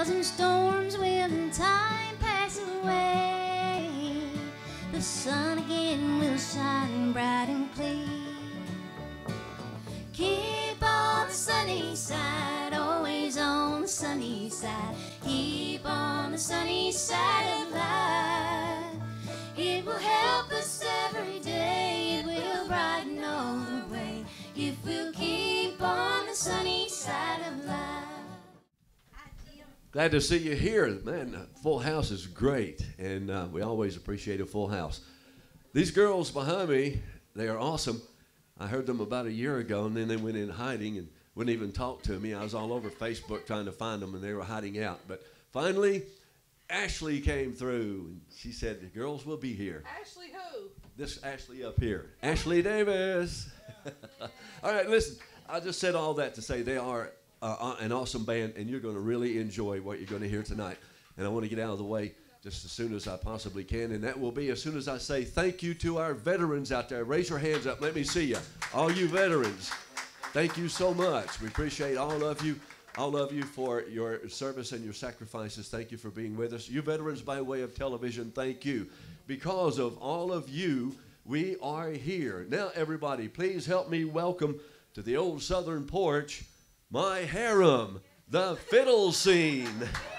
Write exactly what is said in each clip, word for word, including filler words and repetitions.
clouds and storms will in time pass away. The sun again will shine bright and clear. Keep on the sunny side, always on the sunny side. Keep on the sunny side of life. It will help us every day. It will brighten all the way if we'll keep on the sunny side of life. Glad to see you here. Man, full house is great, and uh, we always appreciate a full house. These girls behind me, they are awesome. I heard them about a year ago, and then they went in hiding and wouldn't even talk to me. I was all over Facebook trying to find them, and they were hiding out. But finally, Ashley came through, and she said, the girls will be here. Ashley who? This Ashley up here. Ashley Davis. All right, listen, I just said all that to say they are uh, an awesome band, and you're going to really enjoy what you're going to hear tonight. And I want to get out of the way just as soon as I possibly can, and that will be as soon as I say thank you to our veterans out there. Raise your hands up. Let me see you. All you veterans, thank you so much. We appreciate all of you, all of you for your service and your sacrifices. Thank you for being with us. You veterans by way of television, thank you. Because of all of you, we are here. Now, everybody, please help me welcome to the old Southern porch, my harem, the fiddle scene.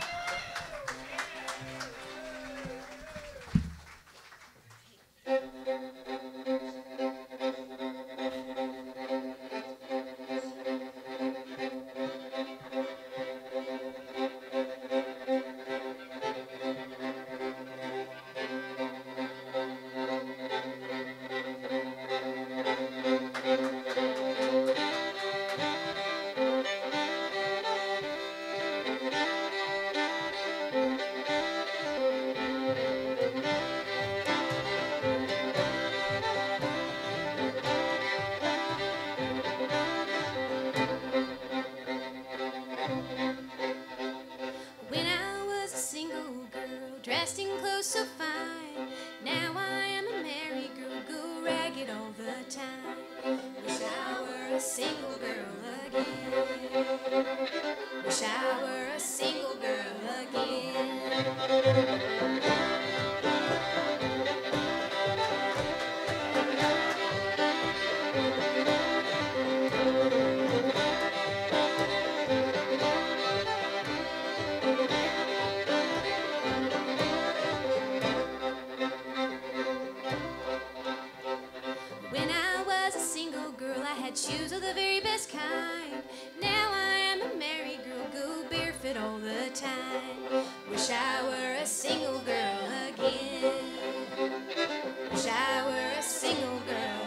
Shoes of the very best kind. Now I am a married girl, go barefoot all the time. Wish I were a single girl again. Wish I were a single girl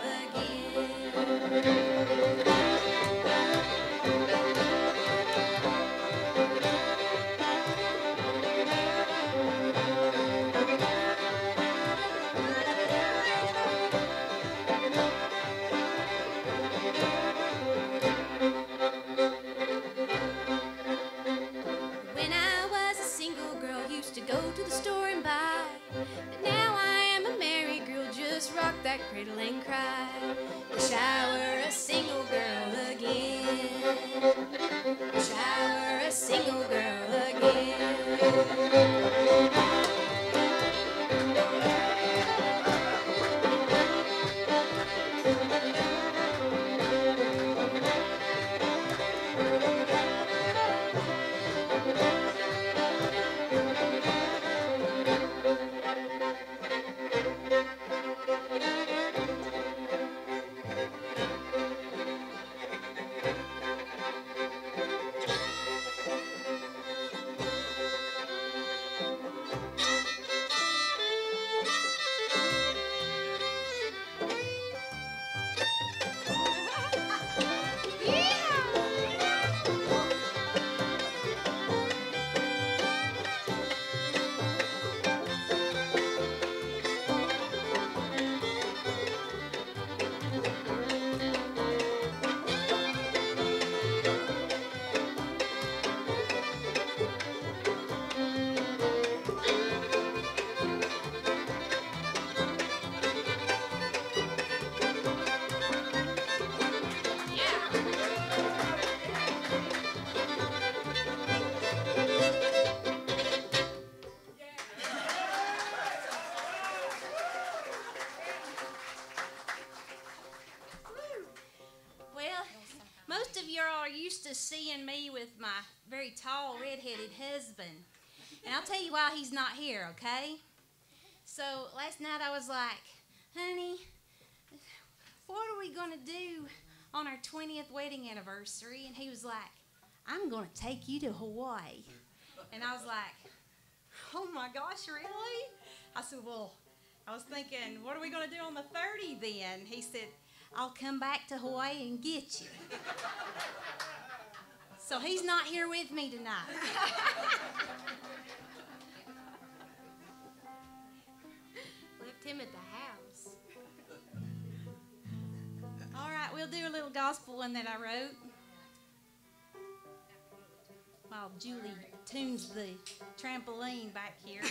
again. That cradle and cry. Wish I were a single girl again. Wish I were a single girl again. with my very tall, red-headed husband. And I'll tell you why he's not here, okay? So last night I was like, honey, what are we going to do on our twentieth wedding anniversary? And he was like, I'm going to take you to Hawaii. And I was like, oh my gosh, really? I said, well, I was thinking, what are we going to do on the thirtieth then? He said, I'll come back to Hawaii and get you. So he's not here with me tonight. Left him at the house. All right, we'll do a little gospel one that I wrote while Julie tunes the trampoline back here.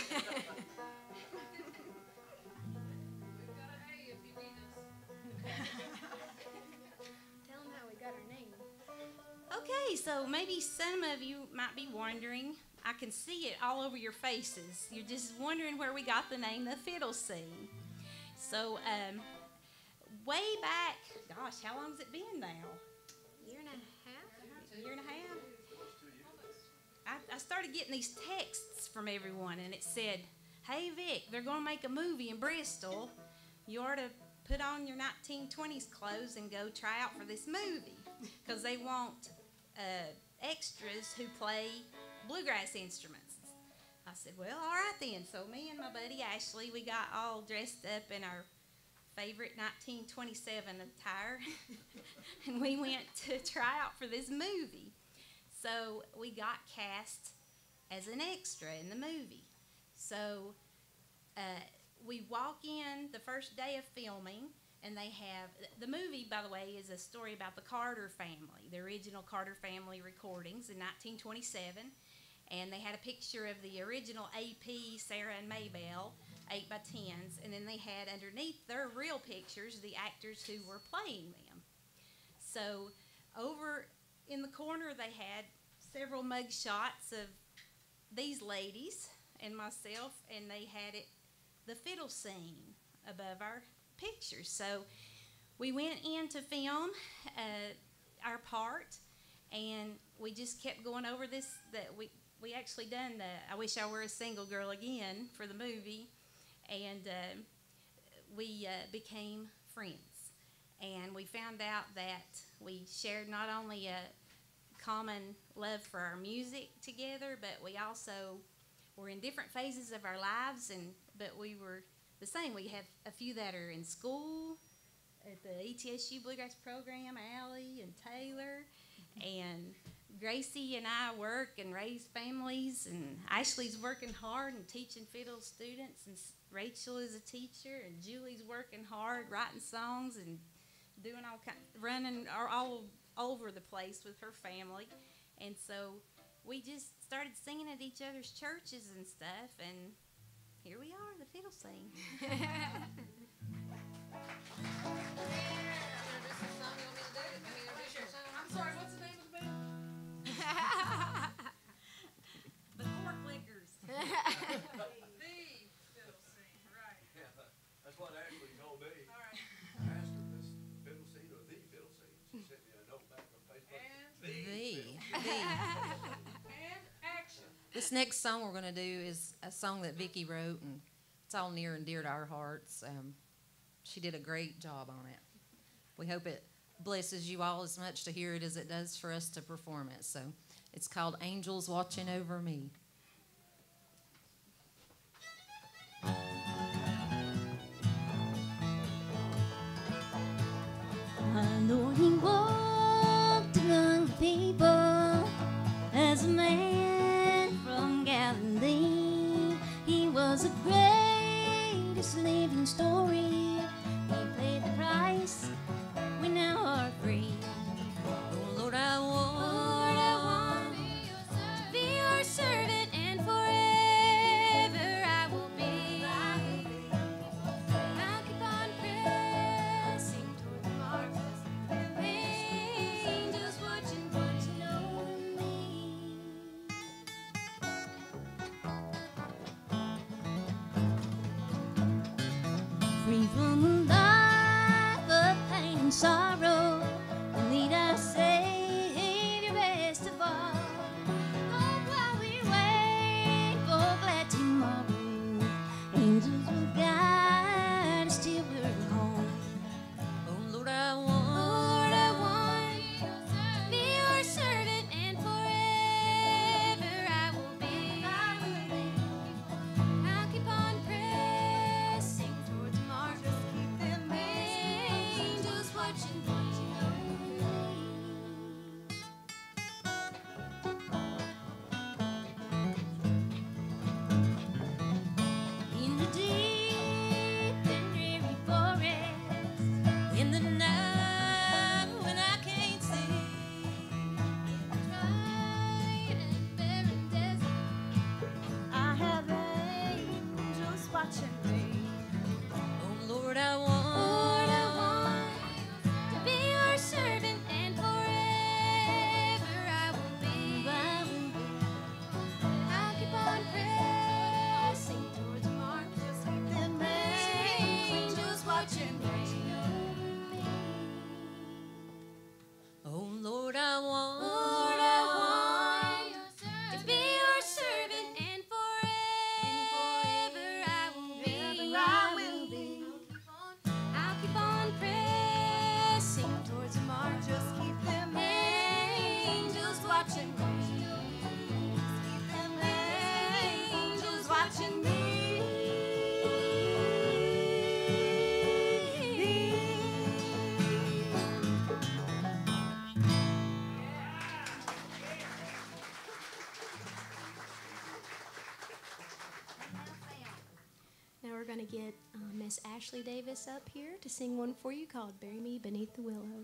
Tell him how we got our name. Okay, so maybe some of you might be wondering. I can see it all over your faces. You're just wondering where we got the name The Fiddle Scene. So, um, way back, gosh, how long's it been now? Year and a half? A year and a half? I, I started getting these texts from everyone, and it said, hey, Vic, they're going to make a movie in Bristol. You ought to put on your nineteen twenties clothes and go try out for this movie, because they want uh, extras who play bluegrass instruments. I said, well, all right then. So me and my buddy Ashley, we got all dressed up in our favorite nineteen twenty-seven attire, and we went to try out for this movie. So we got cast as an extra in the movie. So uh, we walk in the first day of filming, and they have, the movie, by the way, is a story about the Carter family, the original Carter family recordings in nineteen twenty-seven. And they had a picture of the original A P, Sarah and Maybelle, eight by tens, and then they had underneath their real pictures the actors who were playing them. So over in the corner they had several mug shots of these ladies and myself, and they had it, the fiddle scene, above our pictures. So we went in to film uh, our part, and we just kept going over this, that we we actually done the I Wish I Were a Single Girl Again for the movie, and uh, we uh, became friends. And we found out that we shared not only a common love for our music together, but we also were in different phases of our lives, and but we were the same. We have a few that are in school at the E T S U Bluegrass program, Allie and Taylor, and Gracie and I work and raise families, and Ashley's working hard and teaching fiddle students, and Rachel is a teacher, and Julie's working hard writing songs and doing all kind, running all over the place with her family. And so we just started singing at each other's churches and stuff, and here we are, the fiddle scene. I'm sorry, what's the name of the band? The Cork Lickers. The fiddle scene, right. Yeah, that's what Ashley told me. All right. I asked her this fiddle scene or the fiddle scene. She sent me a note back on Facebook. And, The, the. and action. This next song we're going to do is a song that Vicki wrote, and it's all near and dear to our hearts. Um, she did a great job on it. We hope it blesses you all as much to hear it as it does for us to perform it. So it's called Angels Watching Over Me. I know he walked among the people as a man from Galilee. He was the greatest living story. He paid the price. We now are free. Oh Lord, I want, Lord, I want to be your servant, and forever I will be. I'll keep on pressing toward the mark. Angels watching, watching over me. Free from the life of pain and sorrow, lead our Savior best of all. going to get uh, Miss Ashley Davis up here to sing one for you called Bury Me Beneath the Willow.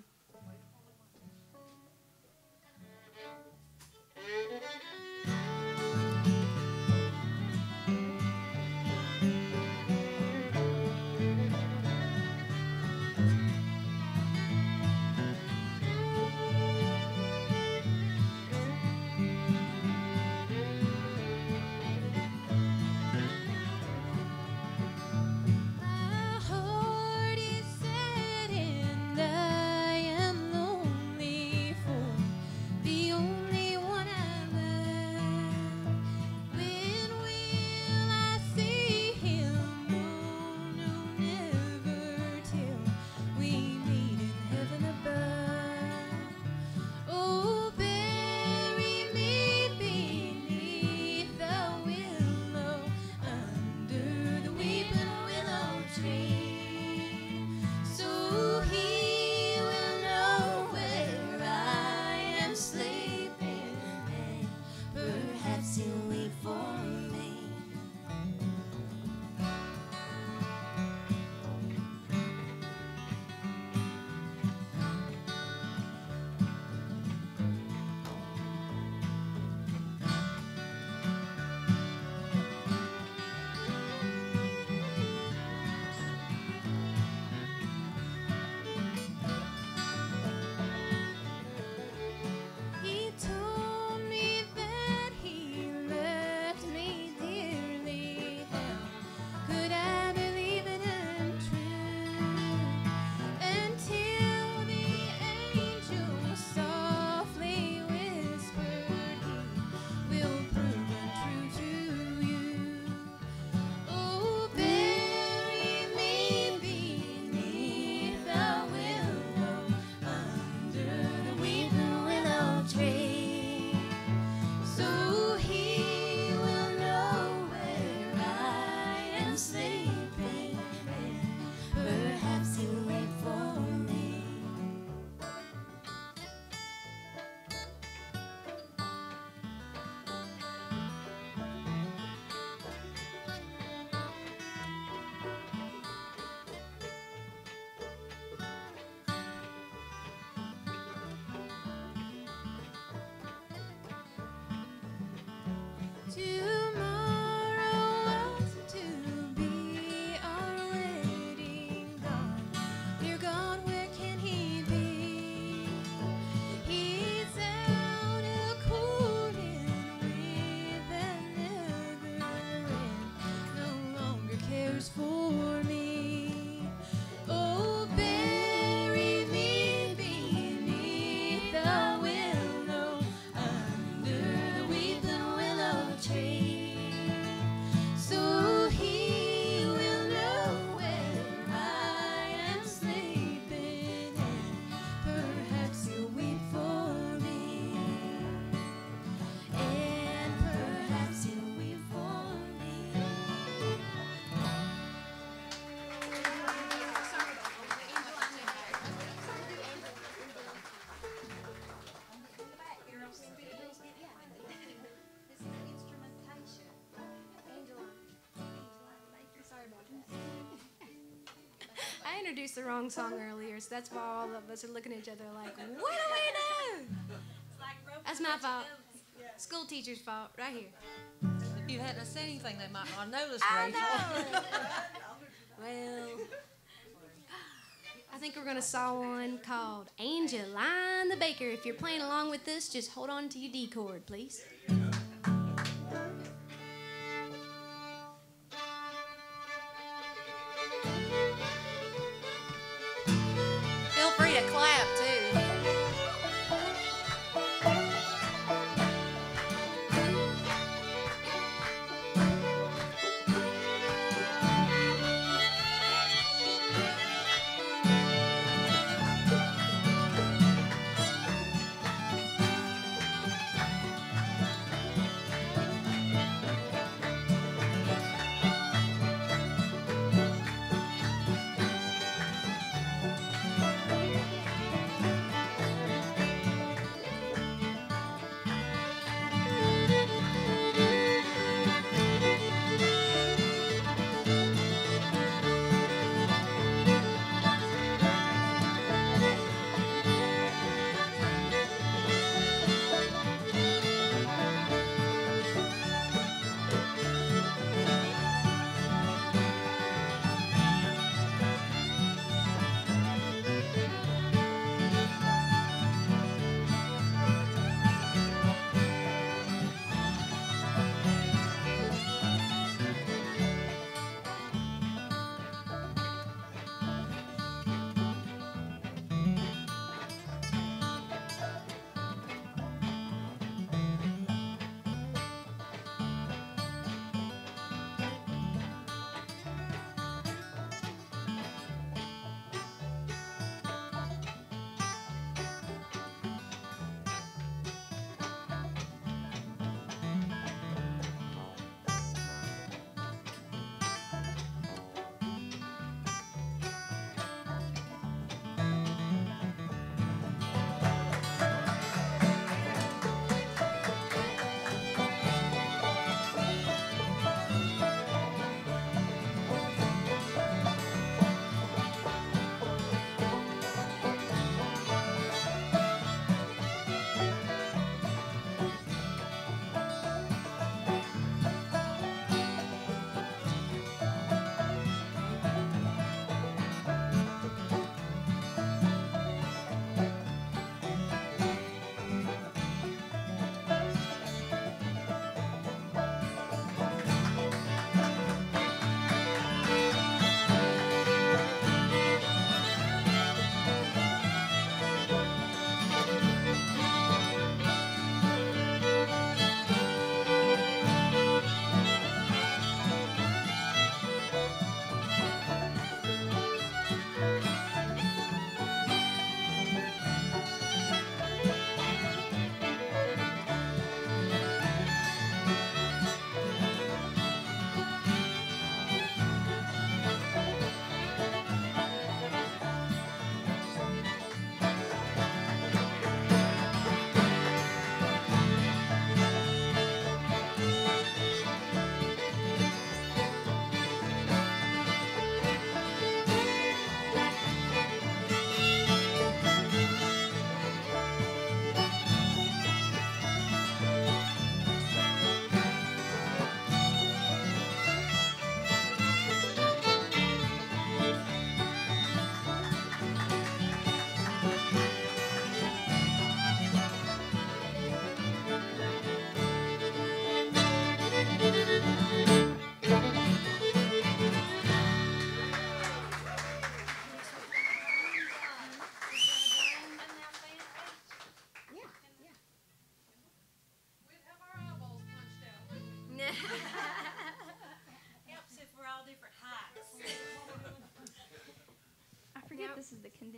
My heart is sad and I am lonely for the only one I love. When will I see him? No, no, never till we meet in heaven above. Oh, bury me beneath the willow, under the weeping willow tree, so he will know where I am sleeping, and perhaps he'll wait for me. He told me that he loved me dearly. How could I believe it untrue? Until the angel softly whispered, he will prove untrue to you. Oh, bury me beneath the willow, under the weeping willow tree, so he will know where I am sleeping, and perhaps he'll wait for me. Tomorrow was to be our wedding dawn. Dear God, where can he be? He's out a-courting with another and no longer cares for me. Oh, bury me beneath the willow, under the weeping willow tree, so he will know where I am sleeping, and perhaps he'll wait for me, and perhaps he'll wait for me. I introduced the wrong song earlier, so that's why all of us are looking at each other like, what do we do? That's my fault. School teacher's fault, right here. If you hadn't said anything, they might not have noticed, I Rachel. know. Well, I think we're gonna saw one called Angeline the Baker. If you're playing along with this, just hold on to your D chord, please. Feel free to clap, too.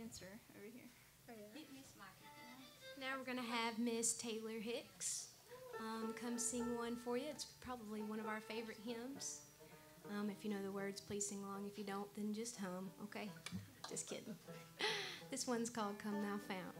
dancer over here. Now we're gonna have Miss Taylor Hicks um, come sing one for you. It's probably one of our favorite hymns. Um, if you know the words, please sing along. If you don't, then just hum, okay? Just kidding. This one's called Come Thou Fount.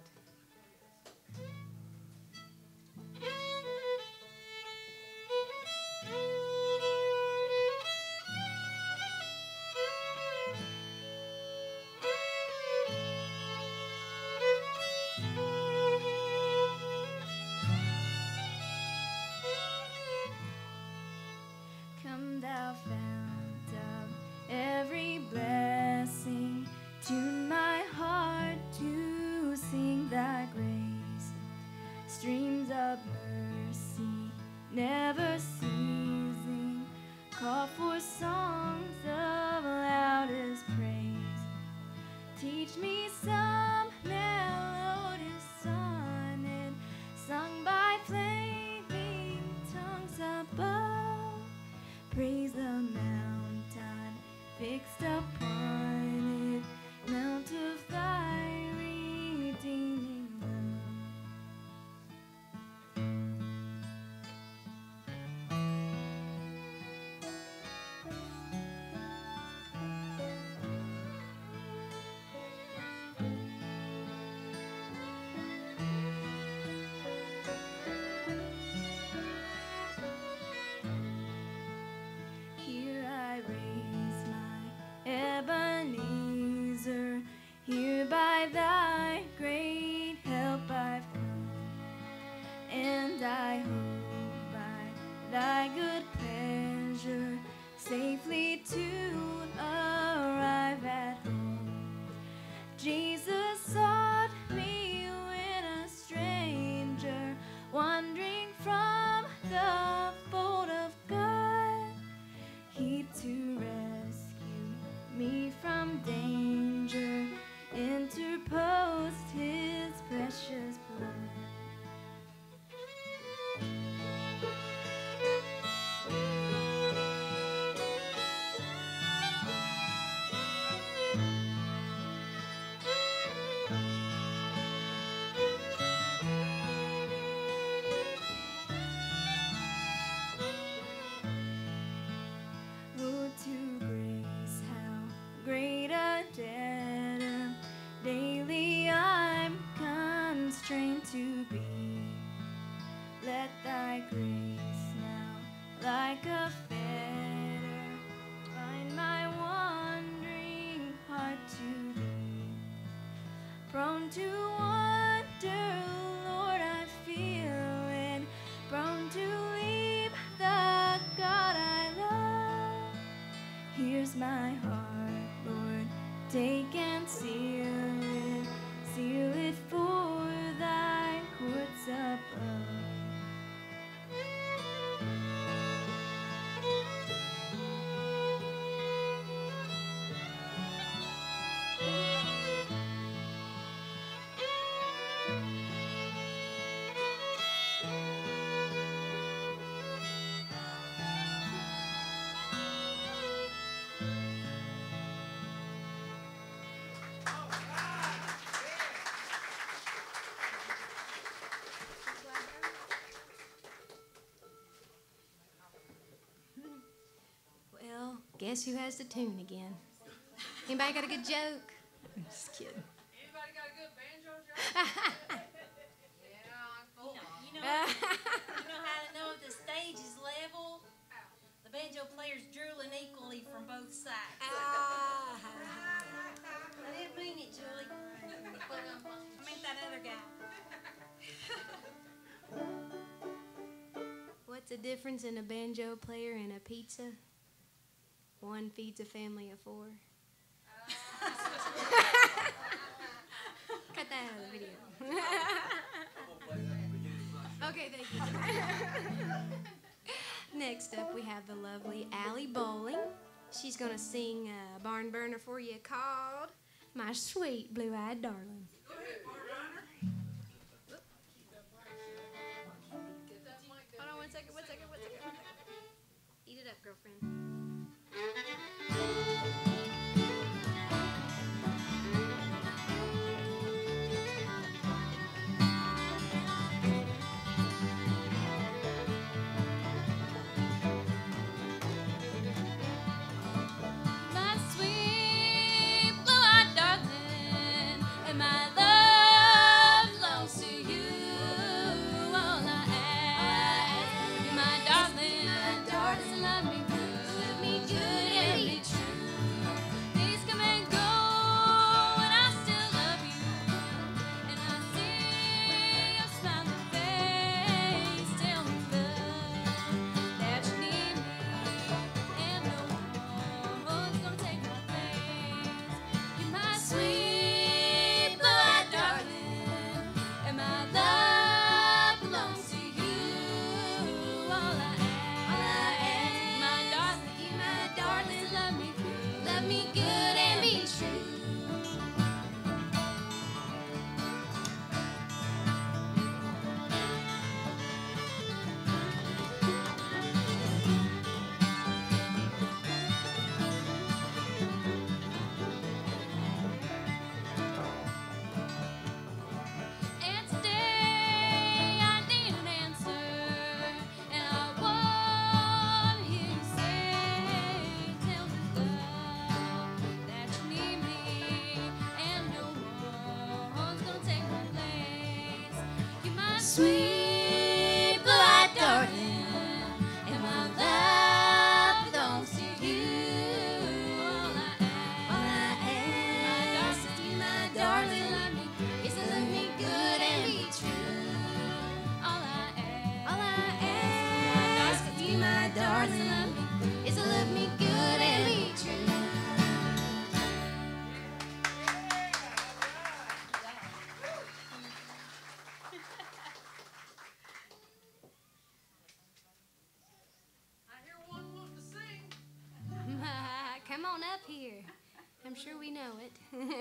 Come thou fount of every blessing, tune my heart to sing thy grace. Streams of mercy, never ceasing, call for songs of loudest praise. Teach me some melodious sonnet, sung by flaming tongues above. Praise the mountain fixed upon it, mount of thy redeeming love. Here I raise my Ebenezer, here by thy great help I've come, and I hope by thy good pleasure safely to arrive at home. Jesus sought me when a stranger, wandering from the fold of God. He to rescue me from danger interposed his precious blood. Oh, to grace, how great a debtor daily I'm constrained to be. Let thy grace now, like a fetter, bind my wandering heart to thee. Prone to wander, Lord, I feel it, prone to leave the God I love. Here's my heart, Lord, take and seal it, seal it for thy courts above. Well, guess who has the tune again? Anybody got a good joke? I'm just kidding. Anybody got a good banjo joke? Yeah, I'm full of You know, you know how to know if the stage is level? The banjo player's drooling equally from both sides. I didn't mean it, Julie. I meant that other guy. What's the difference in a banjo player and a pizza? One feeds a family of four. Cut that out of the video. Okay, thank you. Next up, we have the lovely Allie Bowling. She's going to sing a barn burner for you called My Sweet Blue-Eyed Darling. Hold on one second, one second, one second, one second. Eat it up, girlfriend. sweet blood, darling, and my love belongs to you. All I ask of you, my darling, is to love me good and be true. All I ask, all I ask of you, my darling, is to love me good and be true. I hear one wanting to sing. Come on up here. I'm sure we know it.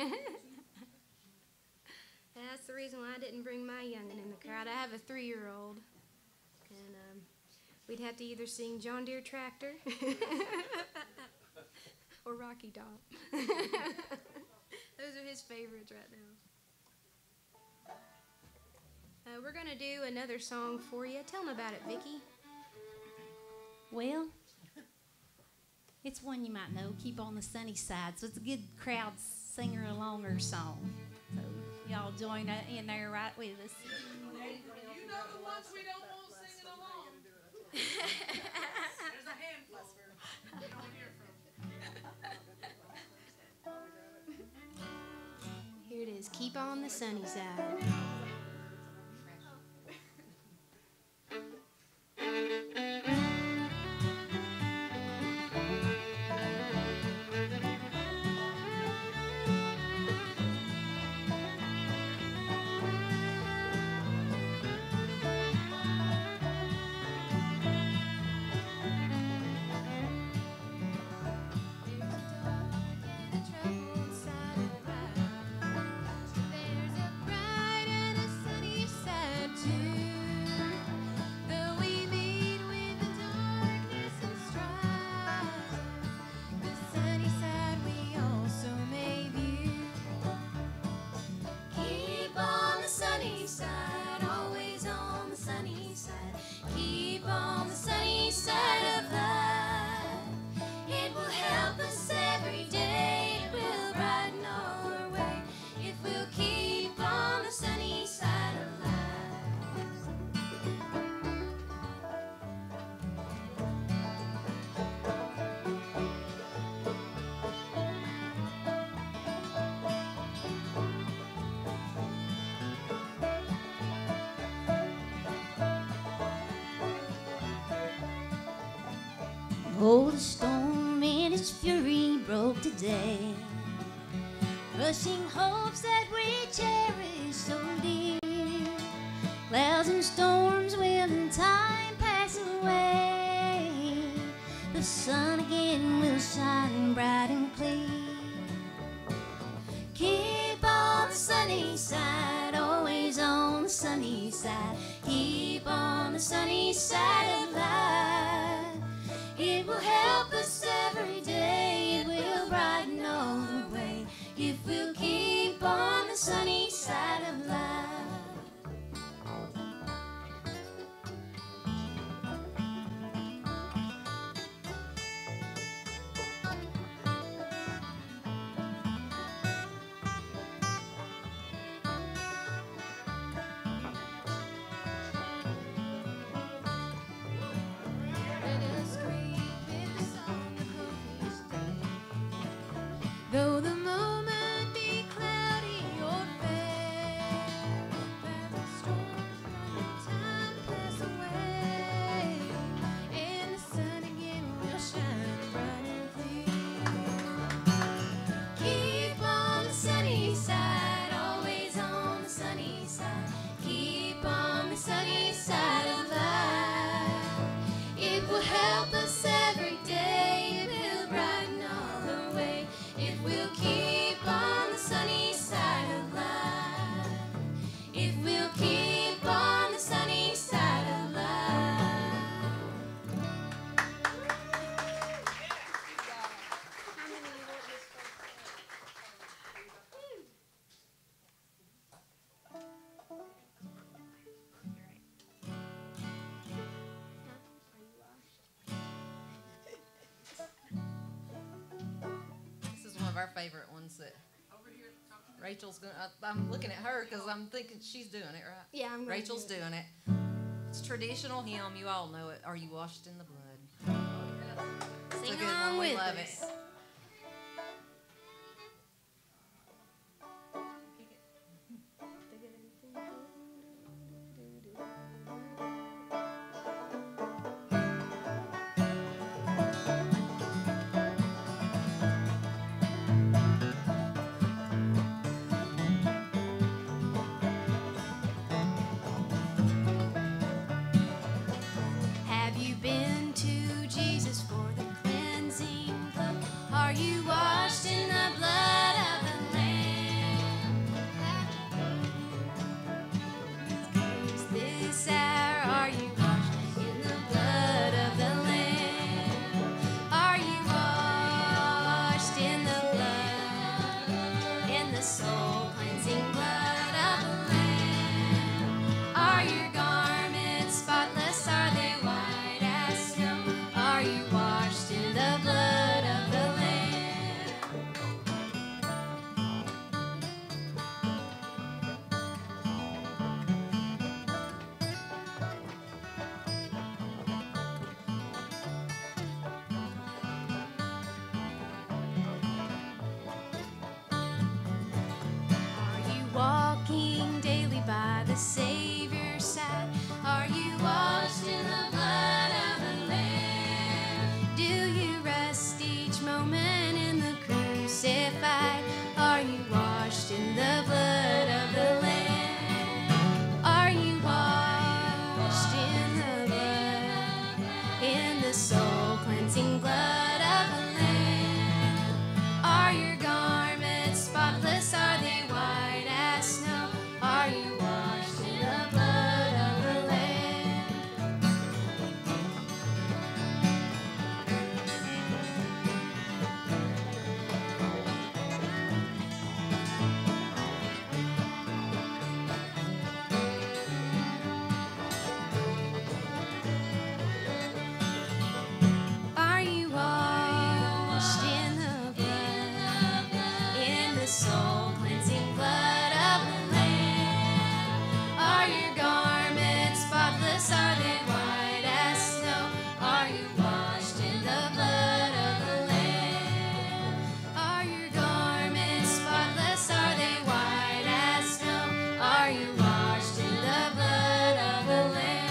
That's the reason why I didn't bring my youngin' in the crowd. I have a three-year-old, and um, we'd have to either sing John Deere Tractor or Rocky Top. Those are his favorites right now. Uh, we're gonna do another song for you. Tell them about it, Vicki. Well, it's one you might know, Keep on the Sunny Side. So it's a good crowd singer-alonger song. So y'all join in there right with us. You know the ones we don't want singing along. There's a handful we don't hear from. Here it is, Keep on the Sunny Side. Keep on the sunny side, always on the sunny side. Keep on the sunny side of life. It will help us every day. It will brighten our way if we'll keep on the sunny side of life. Oh, the storm in its fury broke today, crushing hopes that we cherish so dear. Clouds and storms will in time pass away. The sun again will shine bright and clear. Keep on the sunny side, always on the sunny side. Keep on the sunny side of life. It will help us every day. It will brighten all the way if we'll keep on the sunny side of life. Let us greet with a song of hope each day. Though the moment be cloudy or fair, let the storms from time pass away, and the sun again will shine bright and clear. Keep on the sunny side, always on the sunny side. Keep on the sunny side of life. It will help us every day. It will brighten all the way if we'll keep on the sunny side of life. If we'll keep on the sunny side of life. This is one of our favorite ones that Over here, talking Rachel's gonna. I, I'm looking at her because I'm thinking she's doing it, right? Yeah, I'm gonna Rachel's do it. doing it. It's traditional hymn. You all know it. Are you washed in the blood? It's a Sing good along one. We with love us. it. Have you been to Jesus for the cleansing flow? Are you washed in the blood of the Lamb? Is this hour, are you washed in the blood of the Lamb? Are you washed in the blood, in the soul cleansing blood of the Lamb? Are your garments spotless? Are they white as snow? Are you washed in the blood of the Lamb? Are you walking daily by the Savior's side? Are you washed in the blood of the Lamb? Do you rest each moment in the crucified? Are you washed in the blood of the Lamb? Are you washed in the blood, in the soul cleansing blood of the Lamb? Are your garments spotless? Are they white as snow? Are you washed in the blood of the Lamb? Are you washed in the blood, in the soul cleansing blood of the Lamb? Are your garments spotless? Are they white as snow? Are you washed in the blood of the Lamb? Are your garments spotless? Are they white as snow? Are you washed in the blood of the Lamb?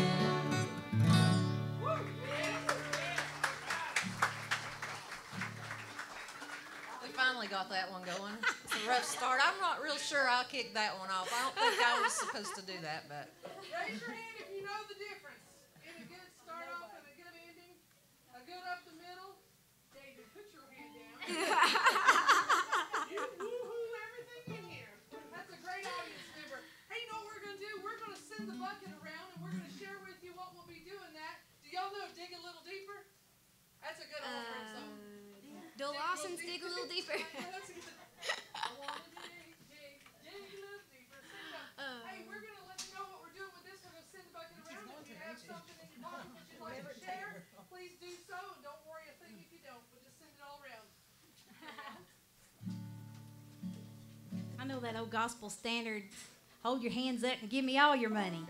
We finally got that one going. It's a rough start. I'm not real sure I kicked that one off. I don't think I was supposed to do that, but Raise your hand if you know the difference in a good start off and a good ending, a good up the middle. David, put your hand down. You woo-hoo everything in here. That's a great audience member. Hey, you know what we're going to do? We're going to send the bucket around and we're going to share with you what we'll be doing that. Do y'all know Dig a Little Deeper? That's a good old friend song. Dole Lawson's dig a little deeper. That's good. I want to dig, dig, dig a little deeper. Sing that. Hey, we're going to let you know what we're doing with this. We're going to send the bucket around. If you have something in your pocket that you'd like to share, please do so. And don't worry a thing if you don't. We'll just send it all around. I know that old gospel standard, hold your hands up and give me all your money.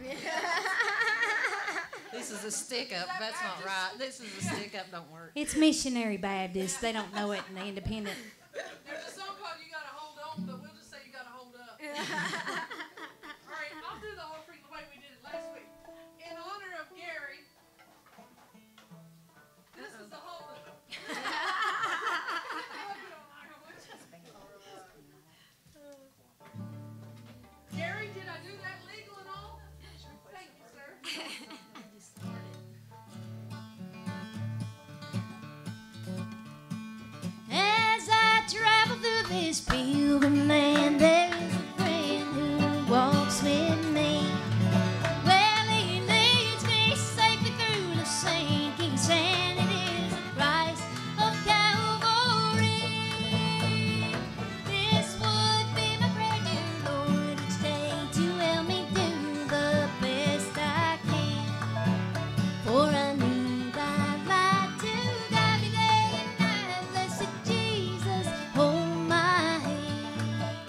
this is a stick up. That's not right. This is a stick up. Don't work. It's missionary Baptist. They don't know it in the independent. There's a song called You Gotta Hold On, but we'll just say you gotta hold up. All right, I'll do the offering the way we did it last week. In honor of Gary, this is the hold up. Gary, did I do that legal and all? Thank you, sir. As I travel through this pilgrim land, there is a friend who walks with me. Well, he leads me safely through the sinking sand. It is the price of Calvary. This would be my prayer, dear Lord, each day to help me do the best I can. For I need thy light to guide me day and night. Blessed Jesus, hold my hand.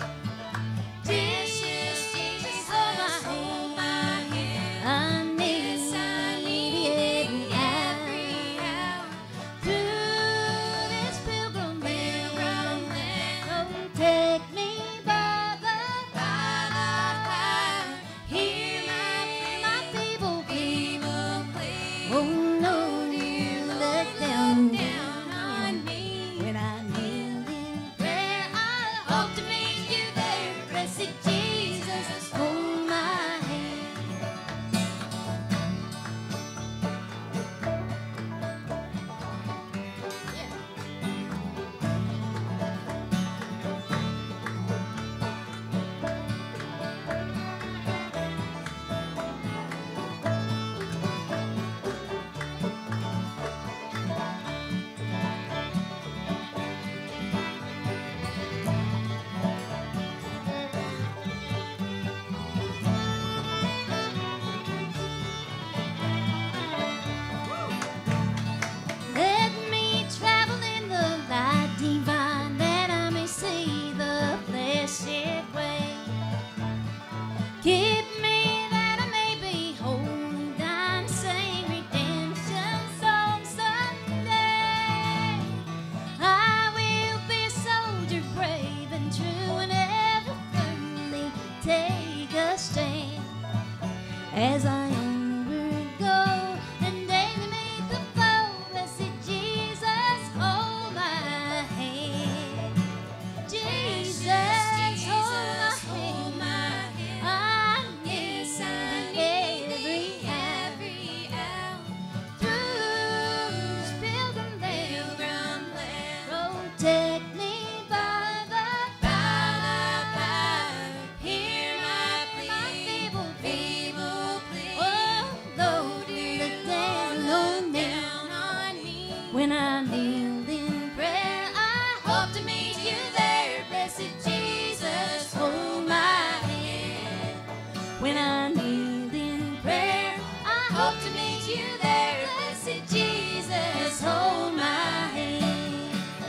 I kneel in prayer, I hope to meet you there. Blessed Jesus, hold my hand. When I kneel in prayer, I hope to meet you there. Blessed Jesus, hold my hand.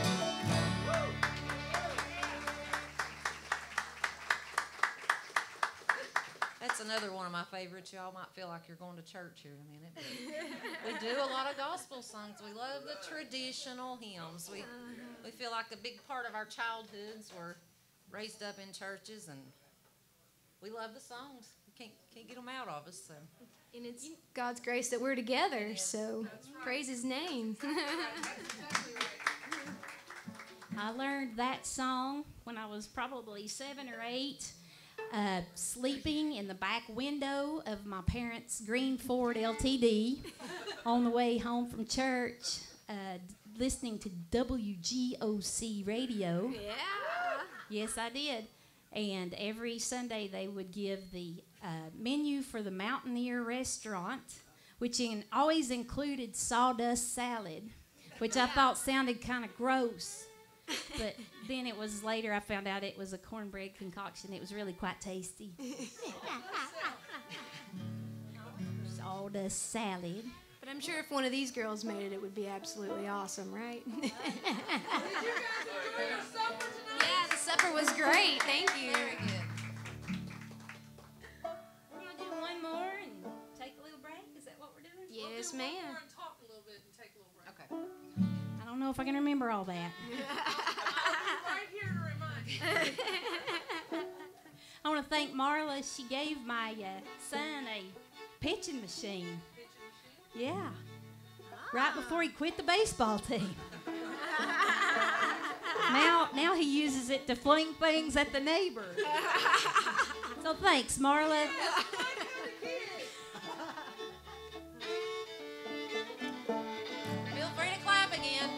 That's another one of my favorites. Y'all might feel like you're going to church here in a minute. But we do a lot of gospel songs. We love the traditional hymns. We we feel like a big part of our childhoods were raised up in churches, and we love the songs. We can't can't get them out of us. So And it's God's grace that we're together, so praise His name. I learned that song when I was probably seven or eight, uh, sleeping in the back window of my parents' green Ford L T D on the way home from church, uh, listening to W G O C radio. Yeah. Yes, I did. And every Sunday they would give the uh, menu for the Mountaineer restaurant, which in, always included sawdust salad, which I thought sounded kind of gross. But then it was later I found out it was a cornbread concoction. It was really quite tasty. Sawdust salad. But I'm sure if one of these girls made it, it would be absolutely awesome, right? Did you guys enjoy your supper tonight? Yeah, the supper was great. Thank you. very good. We're going to do one more and take a little break. Is that what we're doing? Yes, We'll do one ma'am. more and talk a little bit and take a little break. Okay. I don't know if I can remember all that. Right here to remind you. I want to thank Marla. She gave my uh, son a pitching machine. Yeah. Right before he quit the baseball team. now, now he uses it to fling things at the neighbor. So thanks, Marla. Feel free to clap again.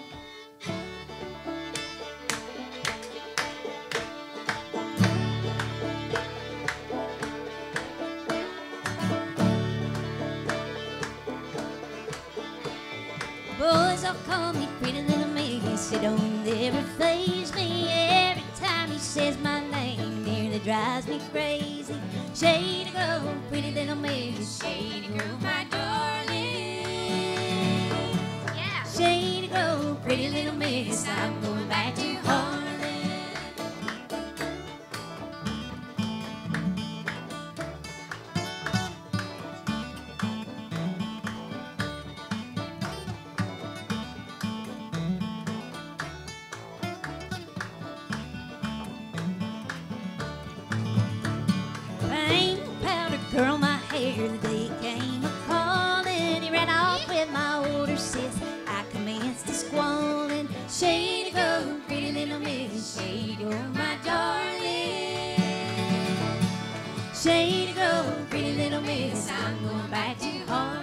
Boys all call me pretty little miss. It don't ever faze me. Every time he says my name, nearly drives me crazy. Shady Grove, pretty little miss. Shady Grove, my darling. Yeah. Shady Grove, pretty little miss. I'm going back to Harlan. Paint powder curl my hair the day it came a calling. He ran off with my older sis. I commenced to squalling. Shady Grove, pretty little miss. Shady Grove, my darling. Shady Grove, pretty little miss. I'm going back to Harlan.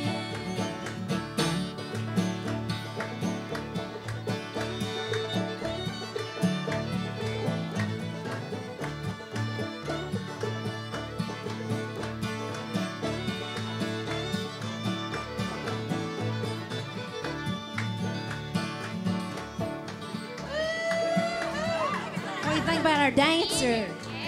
What do you think about our dancer?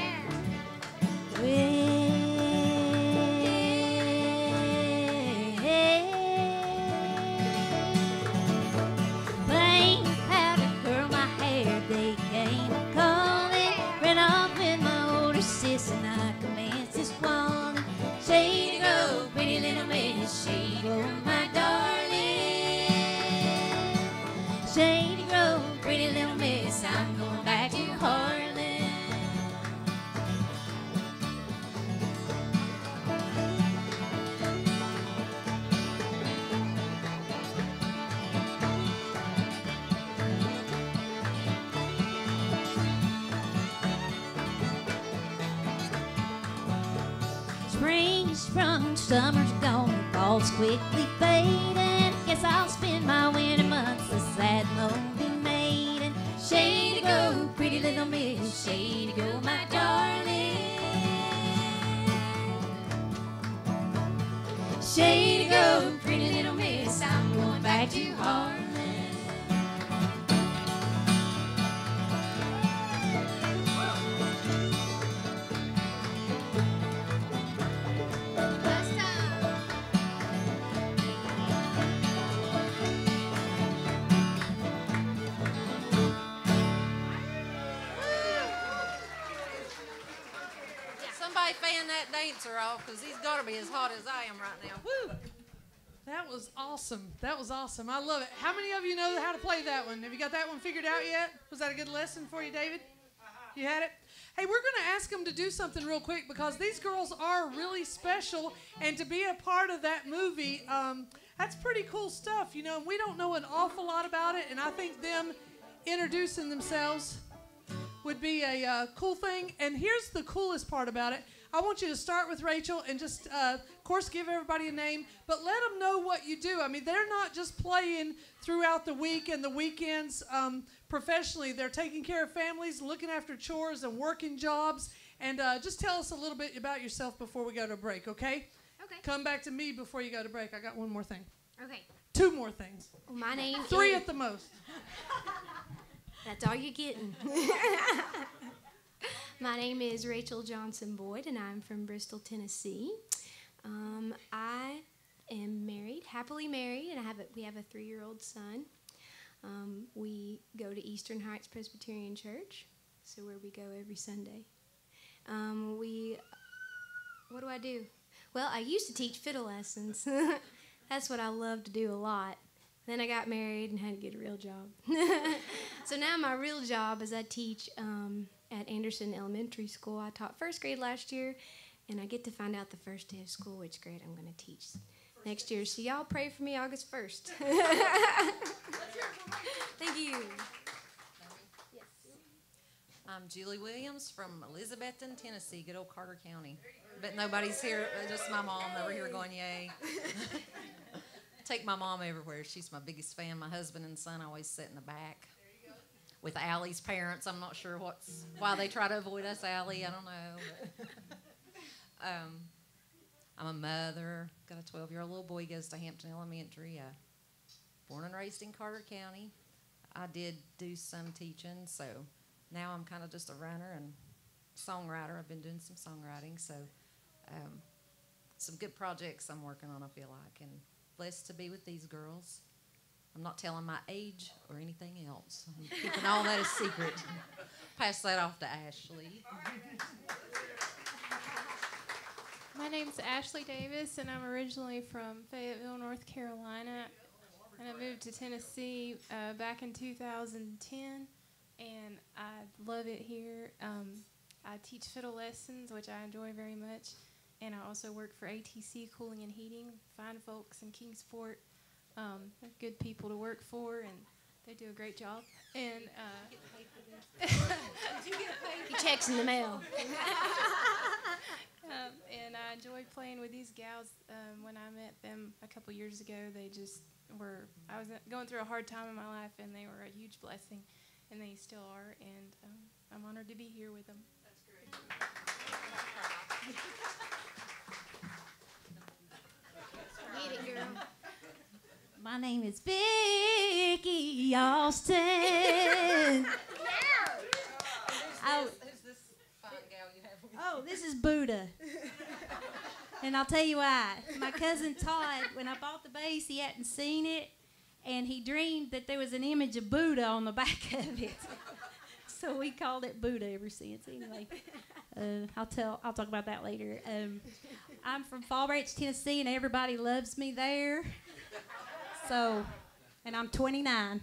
Plain powder curl my hair, they came calling. Ran off with my older sis and I commenced to squalling. Shady Grove, pretty little miss. Shady Grove, my darling. Shady Grove, pretty little miss. I'm going back to Harlan. Spring is sprung, summer's gone, fall's quickly fading. Guess I'll spend my winter months a sad, lonely maiden. Shady Grove, pretty little miss. Shady Grove, my darling. Shady Grove, pretty little miss. I'm going back to Harlan. compressor off because he's got to be as hot as I am right now. Woo! That was awesome. That was awesome. I love it. How many of you know how to play that one? Have you got that one figured out yet? Was that a good lesson for you, David? You had it? Hey, we're going to ask them to do something real quick because these girls are really special, and to be a part of that movie, um, that's pretty cool stuff, you know. We don't know an awful lot about it, and I think them introducing themselves would be a uh, cool thing. And here's the coolest part about it. I want you to start with Rachel and just, uh, of course, give everybody a name, but let them know what you do. I mean, they're not just playing throughout the week and the weekends um, professionally. They're taking care of families, looking after chores and working jobs. And uh, just tell us a little bit about yourself before we go to break, okay? Okay. Come back to me before you go to break. I got one more thing. Okay. Two more things. Well, my name Three is... at the most. That's all you're getting. My name is Rachel Johnson Boyd, and I'm from Bristol, Tennessee. Um, I am married, happily married, and I have a, we have a three-year-old son. Um, we go to Eastern Heights Presbyterian Church, so where we go every Sunday. Um, we, what do I do? Well, I used to teach fiddle lessons. That's what I love to do a lot. Then I got married and had to get a real job. So now my real job is I teach um, at Anderson Elementary School. I taught first grade last year, and I get to find out the first day of school which grade I'm going to teach next year. So y'all pray for me August first. Thank you. I'm Julie Williams from Elizabethton, Tennessee, good old Carter County. But nobody's here, just my mom over here going, yay. Take my mom everywhere. She's my biggest fan. My husband and son always sit in the back with Allie's parents. I'm not sure what's why they try to avoid us, Allie. I don't know. But, um, I'm a mother. Got a twelve-year-old little boy. He goes to Hampton Elementary. Uh, born and raised in Carter County. I did do some teaching, so now I'm kind of just a runner and songwriter. I've been doing some songwriting, so um, some good projects I'm working on, I feel like, and blessed to be with these girls. I'm not telling my age or anything else. I'm keeping all that a secret. Pass that off to Ashley. My name's Ashley Davis, and I'm originally from Fayetteville, North Carolina. And I moved to Tennessee uh, back in two thousand ten, and I love it here. Um, I teach fiddle lessons, which I enjoy very much. And I also work for A T C Cooling and Heating, fine folks in Kingsport. Um, they're good people to work for, and they do a great job. And uh, He checks in the mail. um, and I enjoyed playing with these gals. Um, when I met them a couple years ago, they just were, I was going through a hard time in my life, and they were a huge blessing, and they still are. And um, I'm honored to be here with them. That's great. Get it, girl. My name is Vicky Austin. Oh, Who's this fine gal you have with you? oh, this is Buddha. And I'll tell you why. My cousin Todd, when I bought the bass, he hadn't seen it, and he dreamed that there was an image of Buddha on the back of it. So we called it Buddha ever since. Anyway, uh, I'll tell. I'll talk about that later. Um, I'm from Fall Branch, Tennessee, and everybody loves me there. So, and I'm twenty-nine.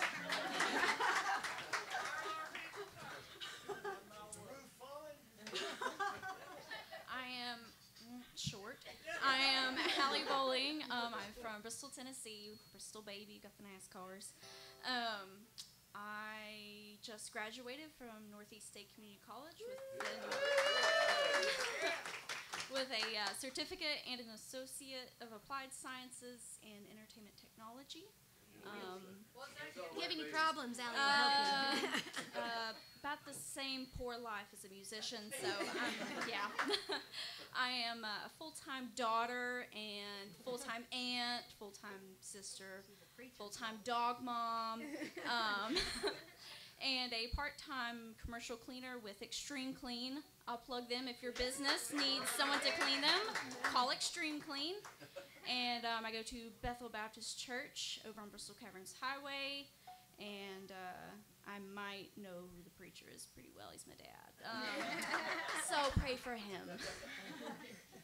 I am mm, short. I am Hallie Bowling. Um, I'm from Bristol, Tennessee. Bristol baby, got the NASCARs. Um, I just graduated from Northeast State Community College with, an, with a uh, certificate and an associate of applied sciences and entertainment technology. Um, If you have any problems, Allie will help you. uh, uh, about the same poor life as a musician, so um, yeah. I am a full-time daughter and full-time aunt, full-time sister, full-time dog mom, um, and a part-time commercial cleaner with Extreme Clean. I'll plug them if your business needs someone to clean them. Call Extreme Clean. And um, I go to Bethel Baptist Church over on Bristol Caverns Highway, and uh, I might know who the preacher is pretty well. He's my dad. Um, so pray for him.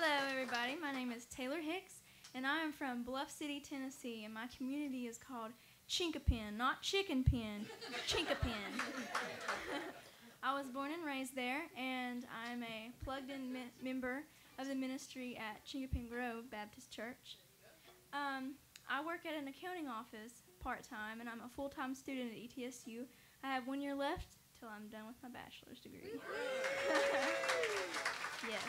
Hello, everybody. My name is Taylor Hicks, and I am from Bluff City, Tennessee, and my community is called Chinkapin, not Chicken Pen, Chinkapin. I was born and raised there, and I'm a plugged-in me- member of the ministry at Chinkapin Grove Baptist Church. Um, I work at an accounting office part-time, and I'm a full-time student at E T S U. I have one year left till I'm done with my bachelor's degree. Yes.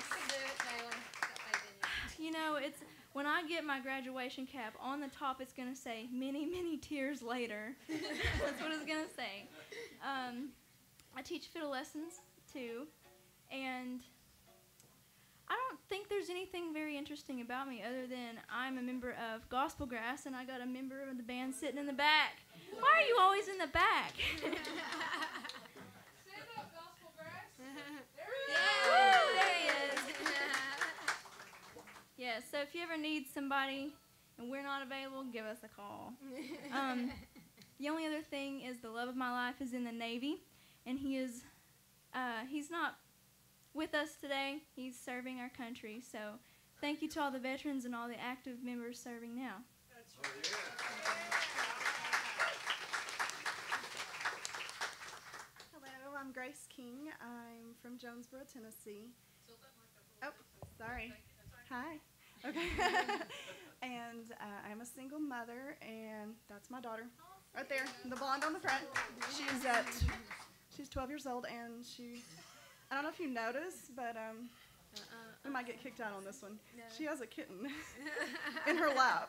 You know, it's when I get my graduation cap, on the top it's going to say, many, many tears later. That's what it's going to say. Um, I teach fiddle lessons, too, and I don't think there's anything very interesting about me other than I'm a member of Gospel Grass, and I got a member of the band sitting in the back. Why are you always in the back? Stand up, Gospel Grass. There he Woo, there he is. Yeah, so if you ever need somebody and we're not available, give us a call. Um, the only other thing is the love of my life is in the Navy, and he is, uh, he's not with us today. He's serving our country. So thank you to all the veterans and all the active members serving now. Hello, I'm Grace King. I'm from Jonesboro, Tennessee. Oh, sorry. Hi. Okay. And uh, I'm a single mother, and that's my daughter, right there, the blonde on the front. She's at, she's twelve years old, and she, I don't know if you noticed, but um, we might get kicked out on this one. No. She has a kitten in her lap.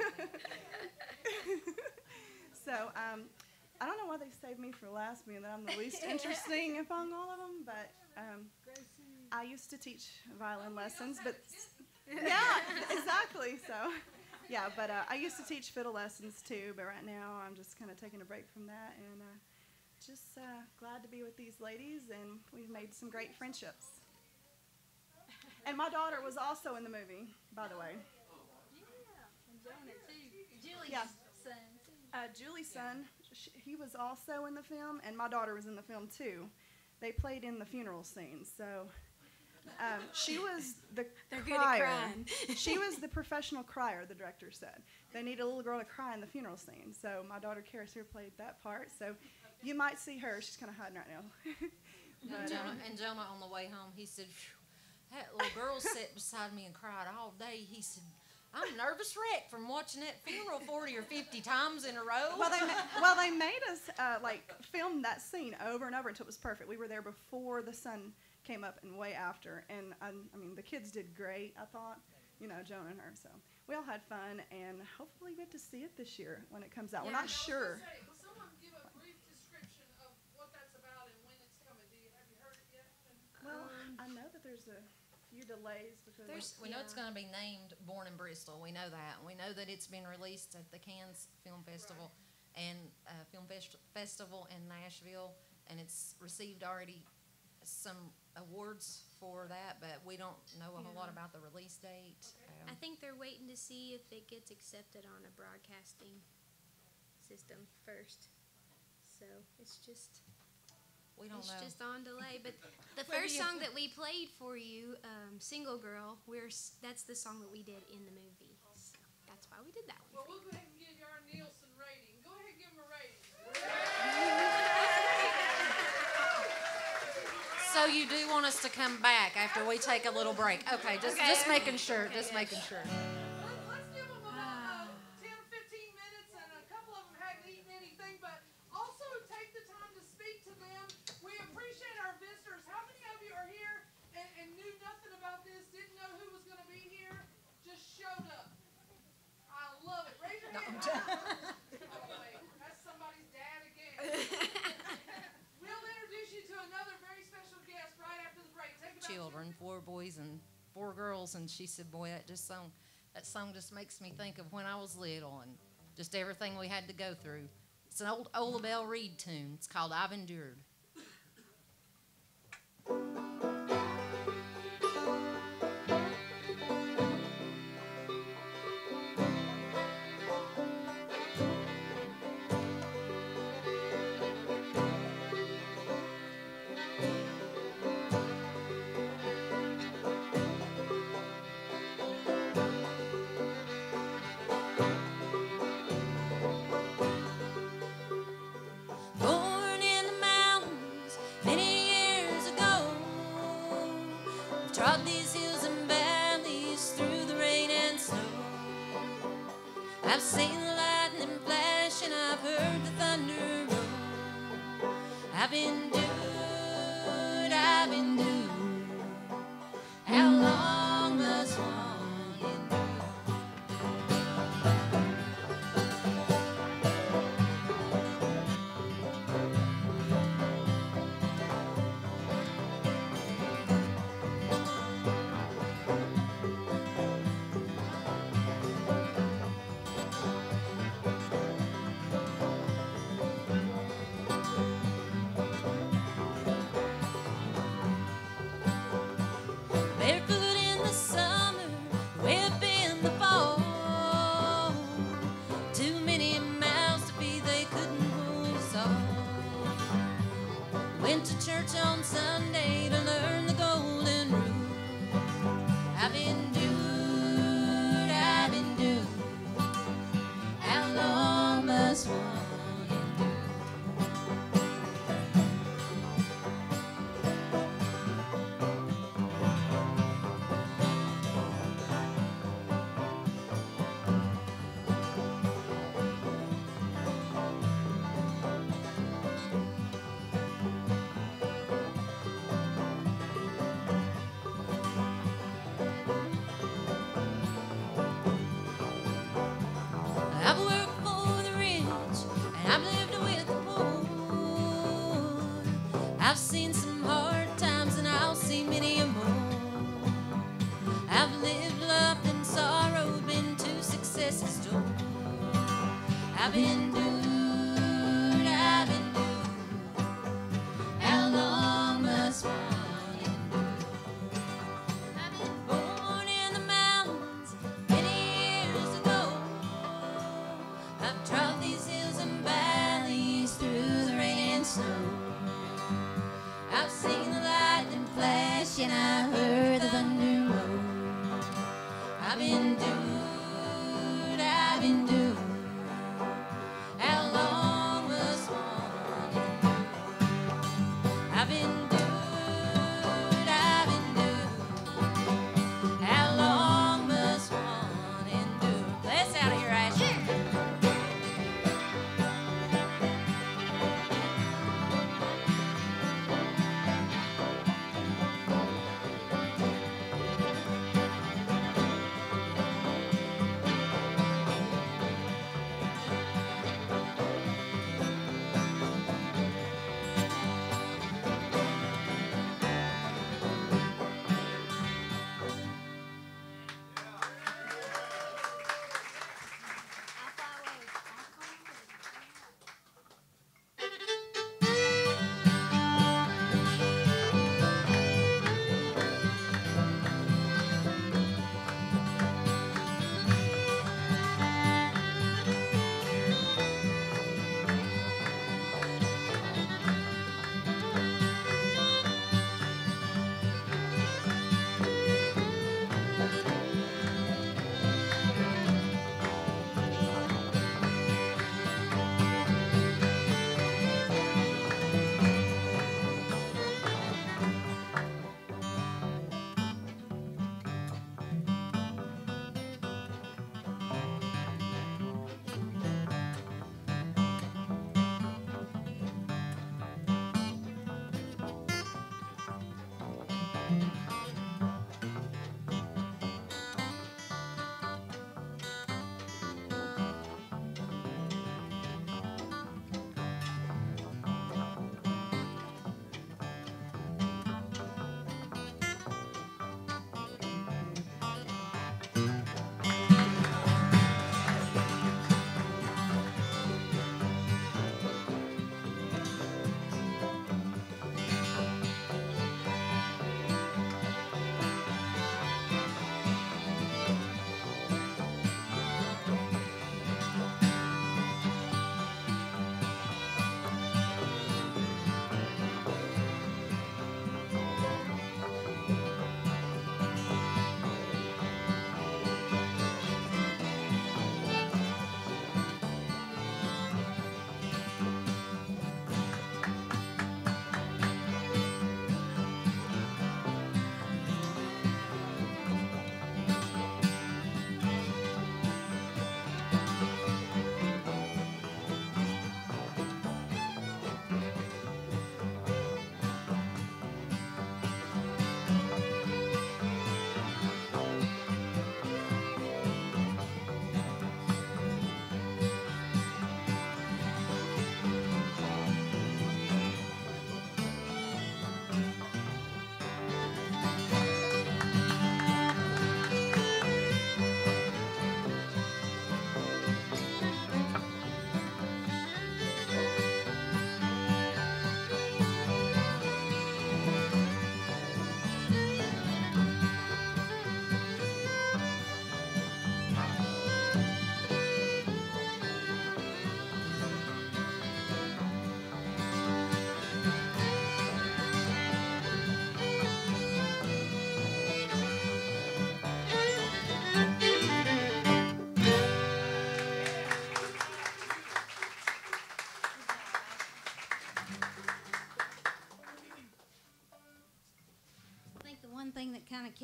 So um, I don't know why they saved me for last, being that I'm the least interesting among all of them, but um, I used to teach violin lessons, but yeah, exactly. So, yeah, but uh, I used to teach fiddle lessons too, but right now I'm just kind of taking a break from that, and uh, just uh, glad to be with these ladies, and we've made some great friendships. And my daughter was also in the movie, by the way. Yeah. Uh, Julie's son, sh- he was also in the film, and my daughter was in the film too. They played in the funeral scene, so um, she was the They're good at crier. crying. She was the professional crier, the director said. They need a little girl to cry in the funeral scene, so my daughter Kara Sear played that part. So you might see her. She's kind of hiding right now. And But, Jonah, um, and Jonah on the way home, he said, "Phew, that little girl sat beside me and cried all day." He said, "I'm a nervous wreck from watching that funeral forty or fifty times in a row." Well, they ma- well they made us uh, like film that scene over and over until it was perfect. We were there before the sun came up and way after, and I, I mean the kids did great. I thought, you know, Jonah and her. So we all had fun, and hopefully we get to see it this year when it comes out. We're not sure. Say, will someone give a brief description of what that's about and when it's coming? Do you, have you heard it yet? Well, I know that there's a few delays because We, we know it's going to be named Born in Bristol. We know that. We know that it's been released at the Cannes Film Festival and uh, Film Fest- Festival in Nashville, and it's received already some awards for that, but we don't know a whole lot about the release date. Um, I think they're waiting to see if it gets accepted on a broadcasting system first. So it's just we don't it's know. just on delay. But the What do first you- song that we played for you, um, "Single Girl," we're s- that's the song that we did in the movie. So that's why we did that one. Well, we'll go ahead and give you our Nielsen rating. Go ahead and give them a rating. So you do want us to come back after we take a little break? Okay, just just making sure, just making sure. Let- Let's give them about uh, ten, fifteen minutes, and a couple of them hadn't eaten anything, but also take the time to speak to them. We appreciate our visitors. How many of you are here and, and knew nothing about this, didn't know who was going to be here, just showed up? I love it. Raise your hand. Oh, wait, that's somebody's dad again. We'll introduce you to another very special guest right after the break. Take about Children, four boys and four girls, and she said, "Boy, that just song, that song just makes me think of when I was little and just everything we had to go through." It's an old Ola Belle Reed tune. It's called "I've Endured." I've seen the lightning flash and I've heard the thunder roll. I've endured, I've endured. How long must one endure? Barefoot in the summer, way up in the fall. Too many mouths to feed, they couldn't hold us all. Went to church on Sunday to learn the golden rule. I've endured, I've endured. How long must one endure? I've worked for the rich and I've lived with the poor. I've seen some hard times and I'll see many a more. I've lived, loved, and sorrowed, been to success's door. I've endured, I've endured. How long must one endure? I've been born in the mountains many years ago. I've trod these hills and valleys through the rain and snow. I've seen the lightning flash and I heard the thunder roll. I've endured, I've endured.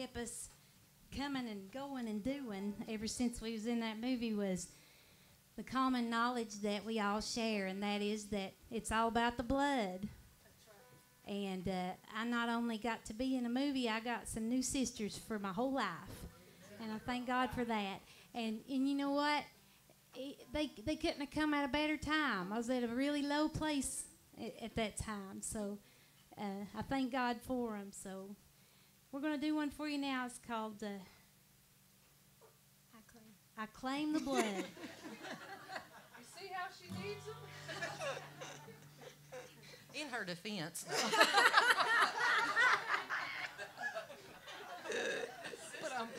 kept us coming and going and doing ever since we was in that movie was the common knowledge that we all share, and that is that it's all about the blood. And uh, I not only got to be in a movie, I got some new sisters for my whole life, and I thank God for that. And and you know what? It, they they couldn't have come at a better time. I was at a really low place at, at that time, so uh, I thank God for them. So we're gonna do one for you now. It's called uh, I claim I claim the blood. You see how she needs them? In her defense. But I'm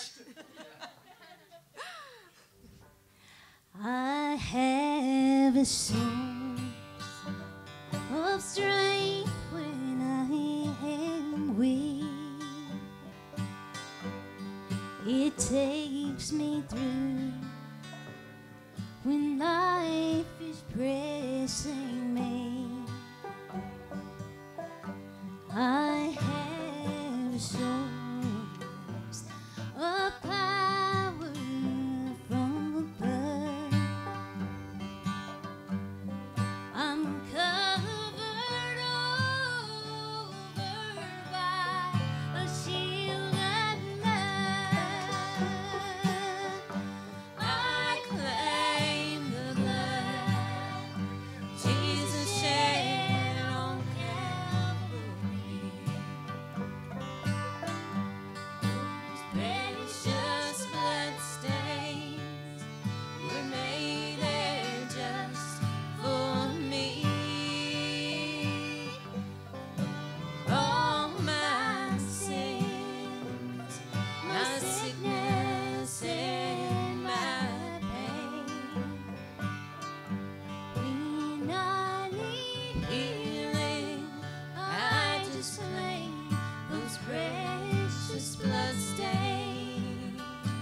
I have a song of strength when I am weak. It takes me through when life is pressing me. I have songs of power from above. I'm covered over by a shield of love. I claim the blood Jesus shed on Calvary. Those precious blood stains were made there just for me. All my sins, my sickness and my pain. When I need healing, I just claim those precious blood stains.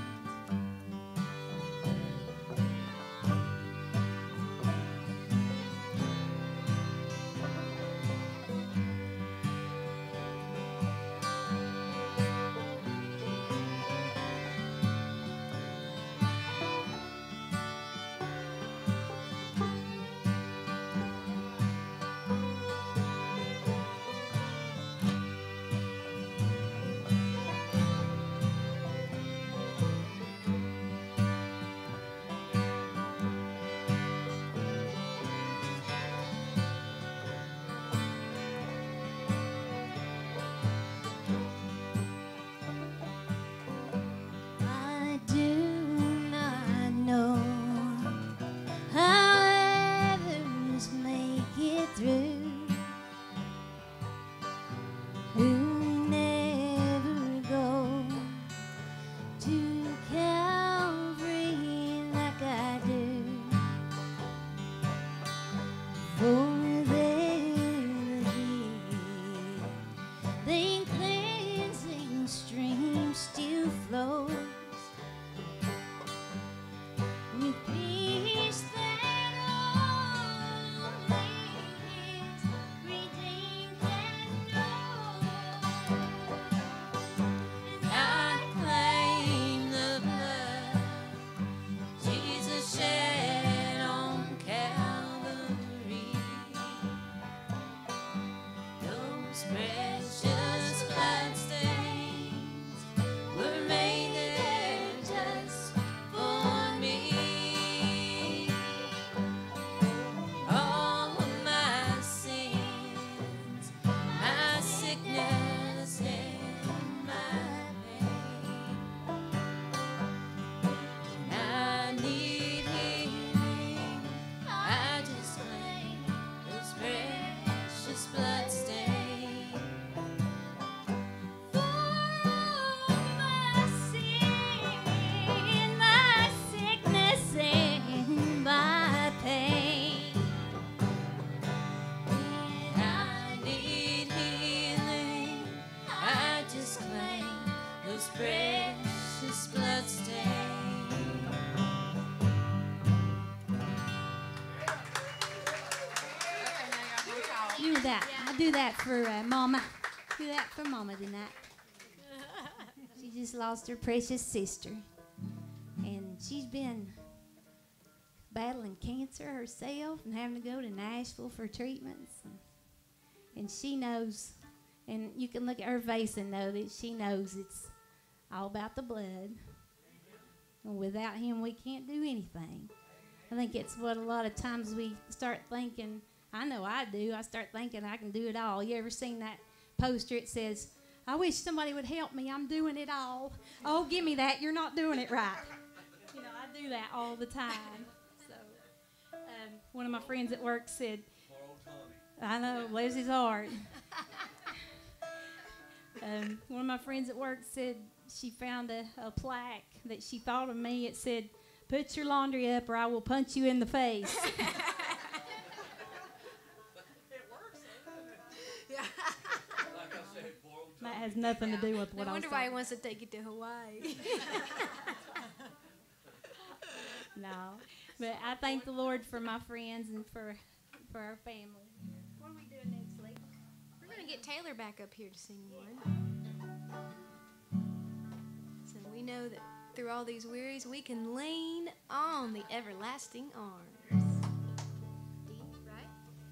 I do not know how others make it through, who never go to Calvary like I do. For there the cleansing stream still flows with peace that only His redeemed can know. And I claim the blood Jesus shed on Calvary. Those precious blood stains were made there just for me. All of my sins, my sickness and my pain. I need healing, I just claim those precious blood stains. For all my sin, my sickness and my pain. I need healing, I just claim those precious blood stains. Do that. I do that for uh, Mama. Do that for Mama tonight. just lost her precious sister. And she's been battling cancer herself and having to go to Nashville for treatments. And she knows, and you can look at her face and know that she knows it's all about the blood. And without him, we can't do anything. I think it's what a lot of times we start thinking. I know I do. I start thinking I can do it all. You ever seen that poster? It says, I wish somebody would help me. I'm doing it all. Oh, give me that. You're not doing it right. You know, I do that all the time. So, um, one of my friends at work said, I know, bless his heart. um, one of my friends at work said she found a, a plaque that she thought of me. It said, put your laundry up or I will punch you in the face. That has nothing to do with what No I was wonder why he talking. wants to take you to Hawaii. No, but I thank the Lord for my friends and for for our family. What are we doing next, Lee? We're going to get Taylor back up here to sing one. So we know that through all these wearies, we can lean on the everlasting arms. Deep, right?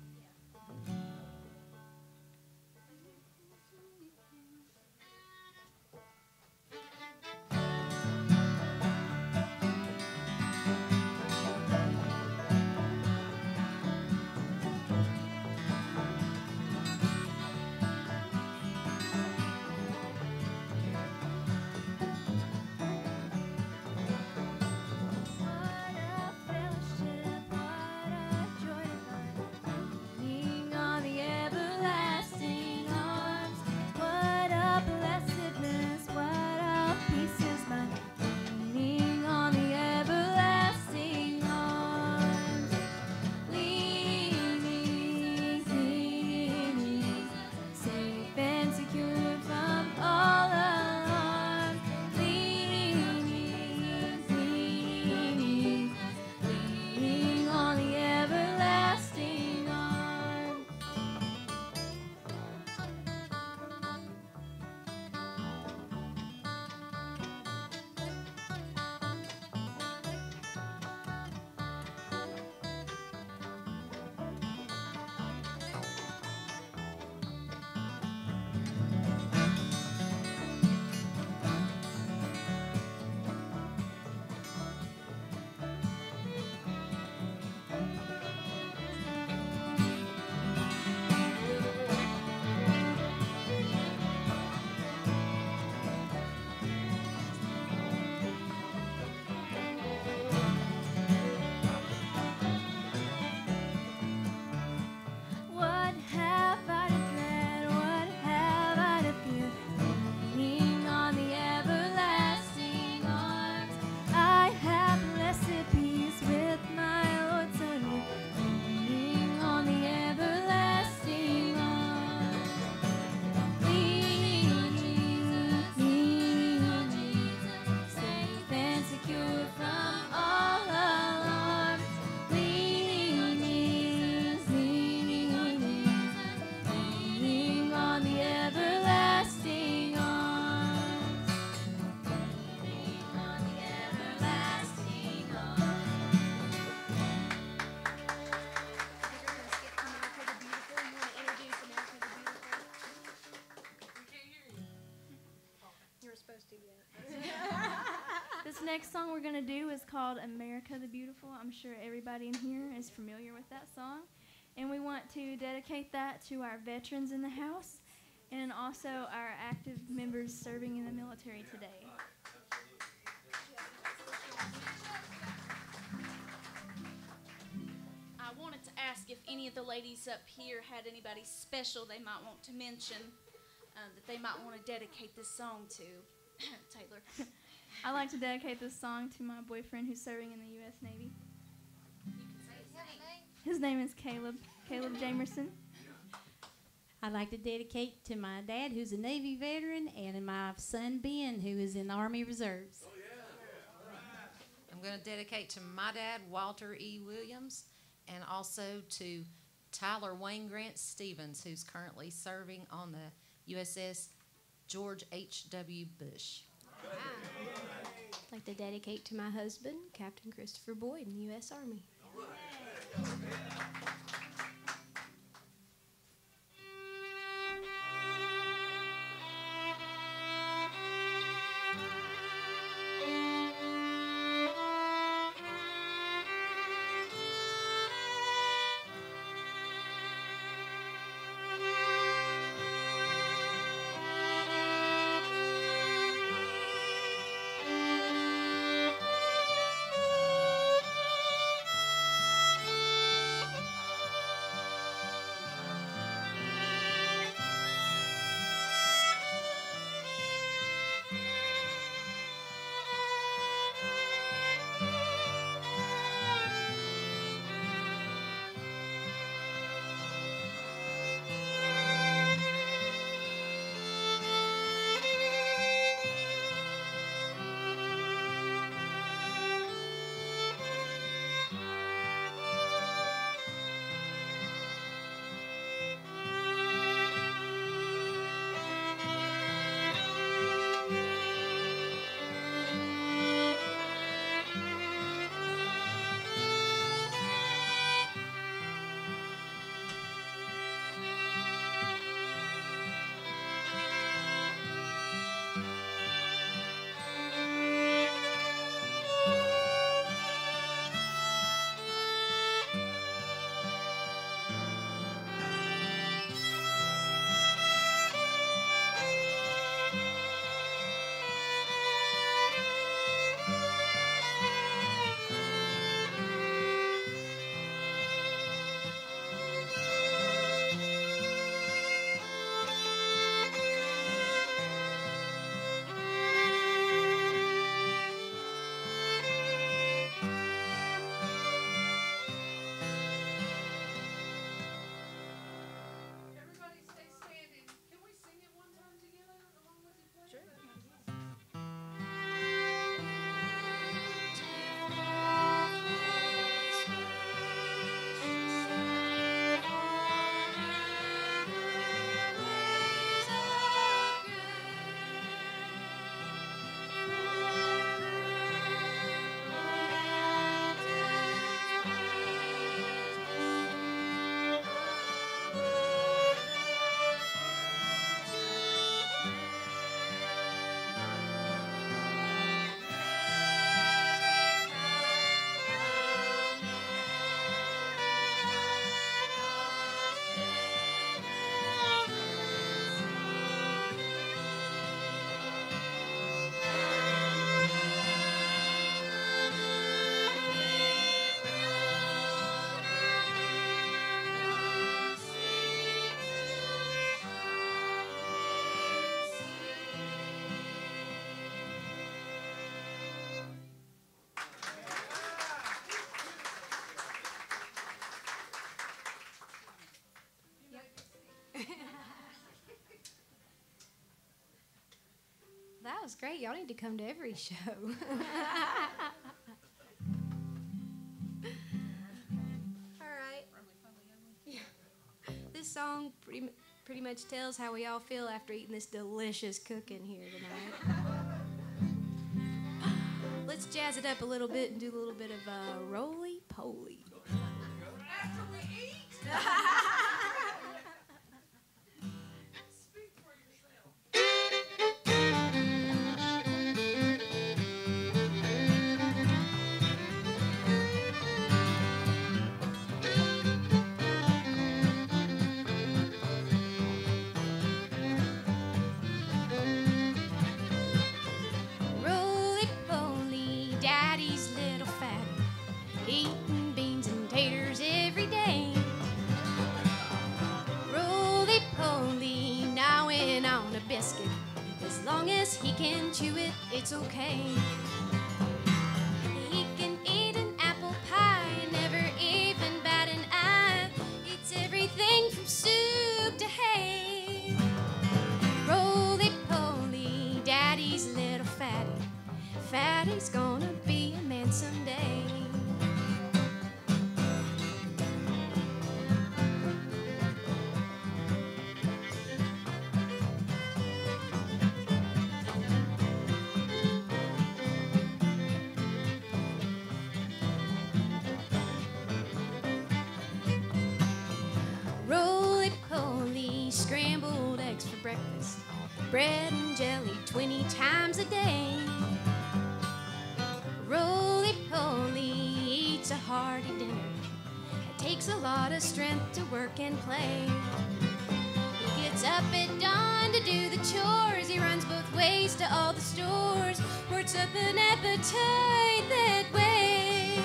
This next song we're going to do is called America the Beautiful. I'm sure everybody in here is familiar with that song. And we want to dedicate that to our veterans in the house and also our active members serving in the military today. I wanted to ask if any of the ladies up here had anybody special they might want to mention um, that they might want to dedicate this song to. Taylor. I'd like to dedicate this song to my boyfriend who's serving in the U S Navy. His name is Caleb, Caleb Jamerson. I'd like to dedicate to my dad, who's a Navy veteran, and my son, Ben, who is in the Army Reserves. I'm going to dedicate to my dad, Walter E. Williams, and also to Tyler Wayne Grant Stevens, who's currently serving on the U S S George H W Bush. I'd like to dedicate to my husband, Captain Christopher Boyd in the U S Army. Everybody stay standing. Can we sing it one time together along with you, please? Sure. That was great. Y'all need to come to every show. All right. Yeah. This song pretty, mu- pretty much tells how we all feel after eating this delicious cooking here tonight. Let's jazz it up a little bit and do a little bit of uh, roly-poly. After we eat. Speak for yourself. Roly-poly, daddy's little fatty, eating beans and taters every day. Roly-poly, gnawing on a biscuit, as long as he can chew it, it's okay. He can eat an apple pie, never even bat an eye, eats everything from soup to hay. Roly-poly, daddy's little fatty, fatty's gonna be a man someday. bread and jelly twenty times a day. Roly-poly eats a hearty dinner. It takes a lot of strength to work and play. He gets up at dawn to do the chores. He runs both ways to all the stores. Works up an appetite that way.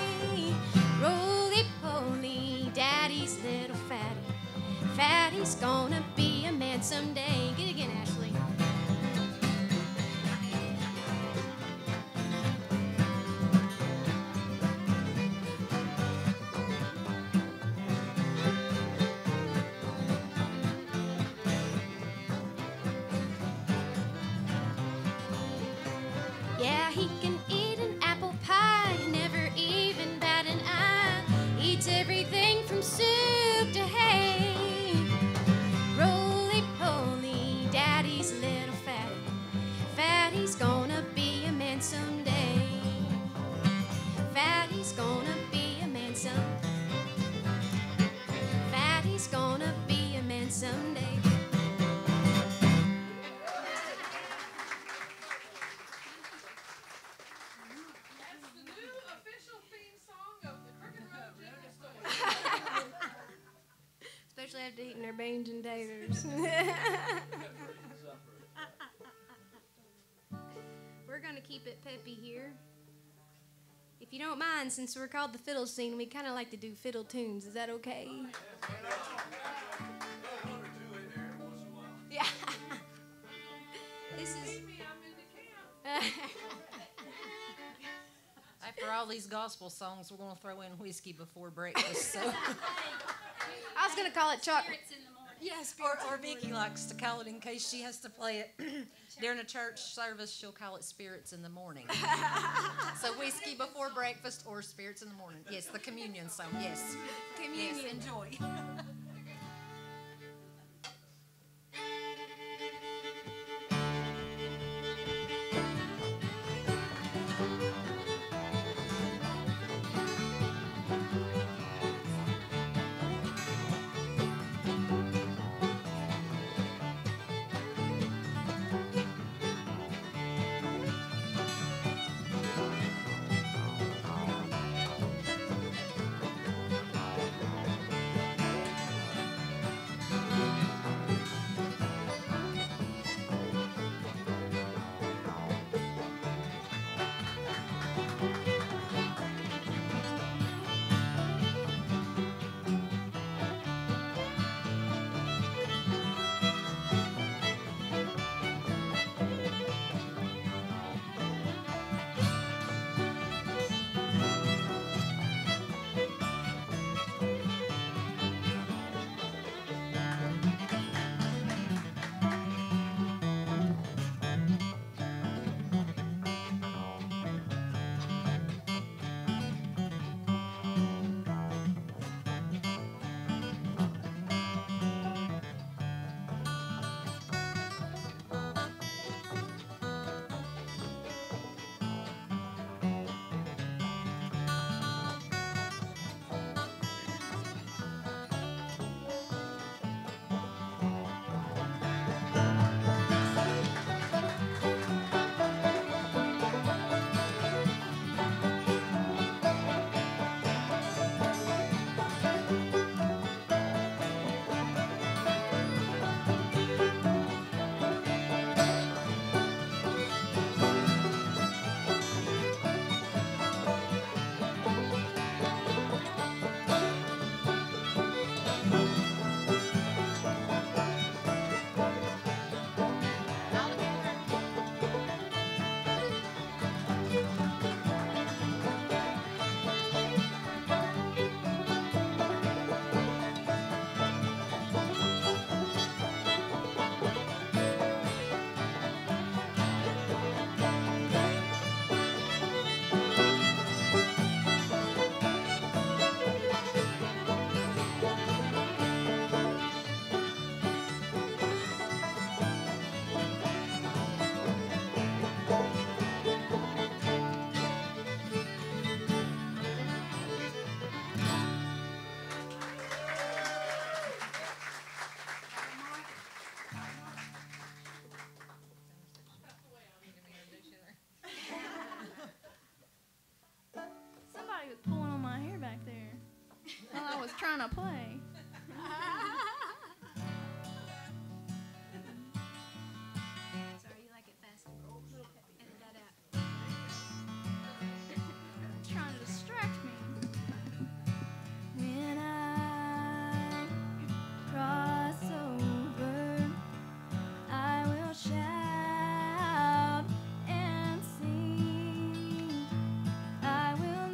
Roly-poly, daddy's little fatty. Fatty's gonna be a man someday. Get it again, Ashley. Yeah, he can eat an apple pie, never even bat an eye. Eats everything from soup to hay. Roly-poly, daddy's little fatty. Fatty's gonna be a man someday. Fatty's gonna be a man someday. Fatty's gonna be a man someday. That's the new official theme song of the Crooked Road General Store. Especially after eating their beans and taters. We're gonna keep it peppy here. If you don't mind, since we're called the fiddle scene, we kind of like to do fiddle tunes. Is that okay? Yeah. This is. After all these gospel songs, we're going to throw in whiskey before breakfast. So. I was gonna call it chocolate. Yes, or, or Vicky likes to call it in case she has to play it during a church service. She'll call it spirits in the morning. So whiskey before breakfast or spirits in the morning. Yes, the communion song. Yes, Communion. Yes, enjoy. trying to play. Sorry, you like it faster. Edit that out. Trying to distract me. When I cross over, I will shout and sing. I will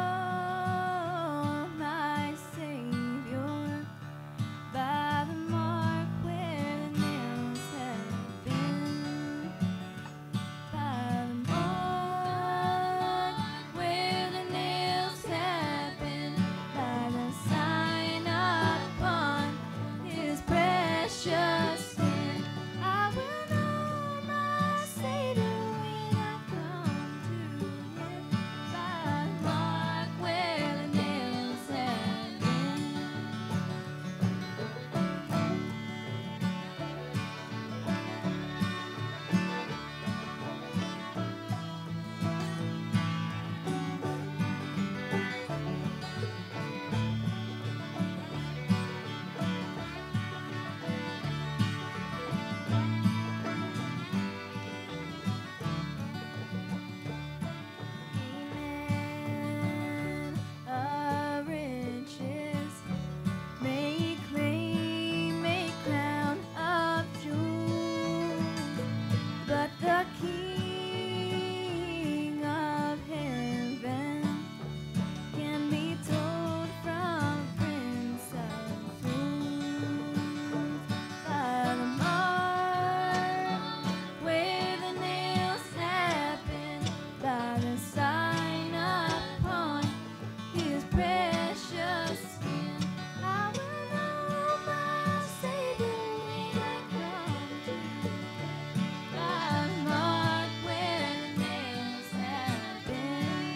know my Savior by the mark where the nails have been. By the mark where the nails have been, by the sign upon His precious skin, I will know my Savior when I come to Him. By the mark where the nails have been. Amen. Of riches may claim a crown of jewels, but the King of heaven can be told from Prince of Fools. By the mark where the nails have been, by the sign upon His precious skin, I will know my Savior when I come to Him. By the mark where the nails have been.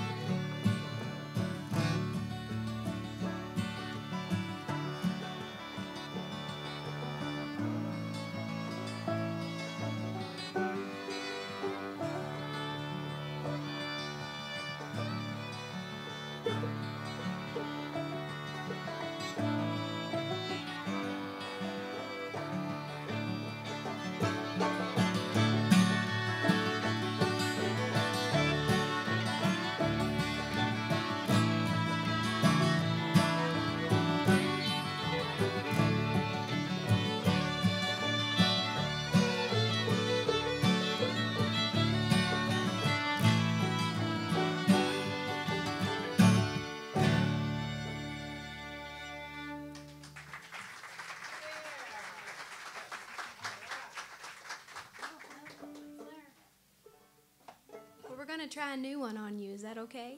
Well, we're going to try a new one on you. Is that okay?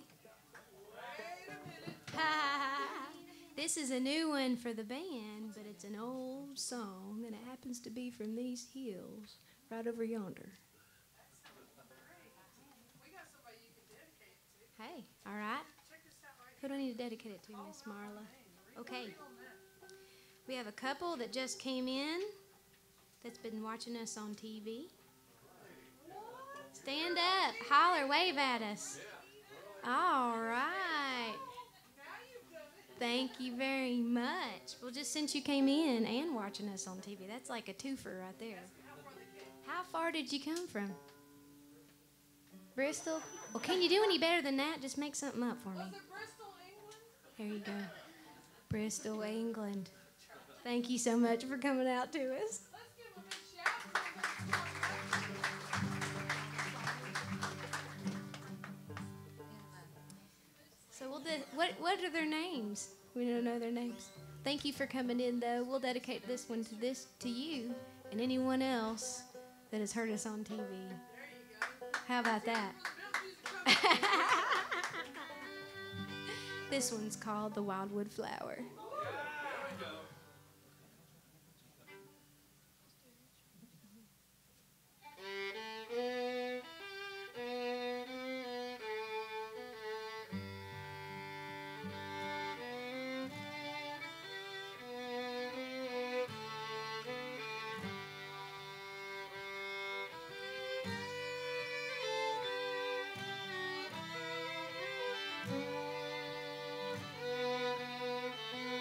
This is a new one for the band, but it's an old song, and it happens to be from these hills right over yonder. Hey, all right. Who do I need to dedicate it to, Miss Marla? Okay. We have a couple that just came in that's been watching us on T V. Stand up, holler, wave at us. All right. Thank you very much. Well, just since you came in and watching us on T V, that's like a twofer right there. How far did you come from? Bristol? Well, can you do any better than that? Just make something up for me. There you go. Bristol, England. Thank you so much for coming out to us. So we'll de- what what are their names? We don't know their names. Thank you for coming in, though. We'll dedicate this one to this to you and anyone else that has heard us on T V. How about that? This one's called The Wildwood Flower. Thank you.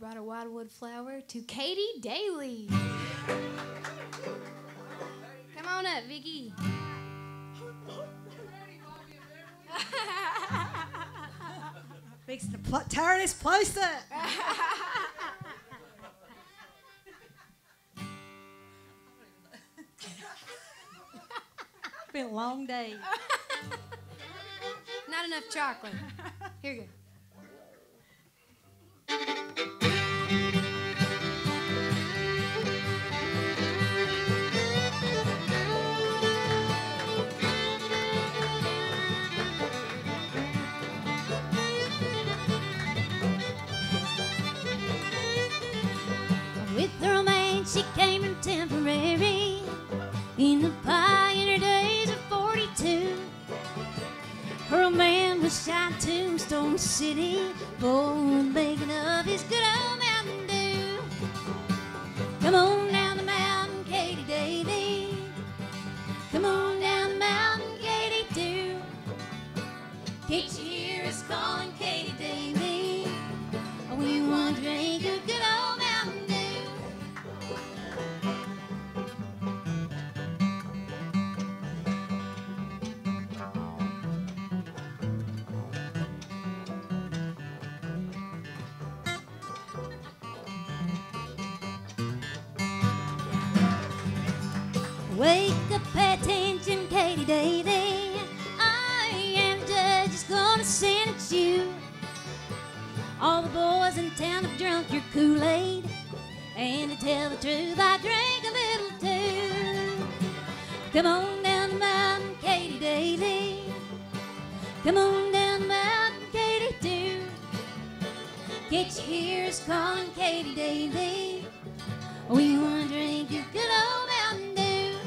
brought a wildwood flower to Katie Daly. Come on up, Vicky. Fixing to pl- tear this place up. It's been a long day. Not enough chocolate. Here you go. With her man, she came from Temporary in the pioneer days of forty-two. Her man was shot in Tombstone City for making of his good old Mountain Dew. Come on down the mountain, Katie Daly. Come on down the mountain, Katie Dew. Can't you hear us calling Katie Daly? We want to drink your good old Mountain Dew. Wake up, pay attention, Katie Daly. I am the judge is gonna sentence you. All the boys in town have drunk your Kool-Aid, and to tell the truth, I drank a little too. Come on down the mountain, Katie Daly. Come on down the mountain, Katie Dew. Can't you hear us calling Katie Daly? We wanna drink your good old Mountain Dew.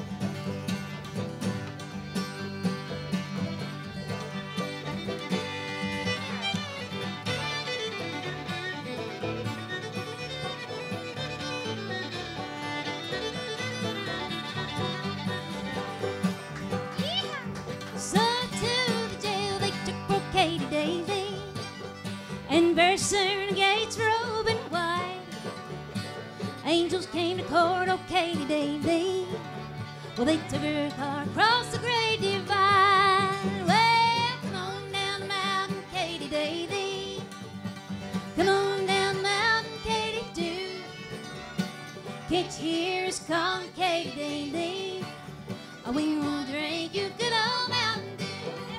So to the jail they took poor Katie Daly, and very soon the gates were open wide. Angels came to court, oh Katie Daly. Well, they took her car across the great divide. Well, come on down the mountain, Katie Daly. Come on down the mountain, Katie Dew. Can't you hear us calling Katie Daly? Oh, we want to drink your good old Mountain Dew.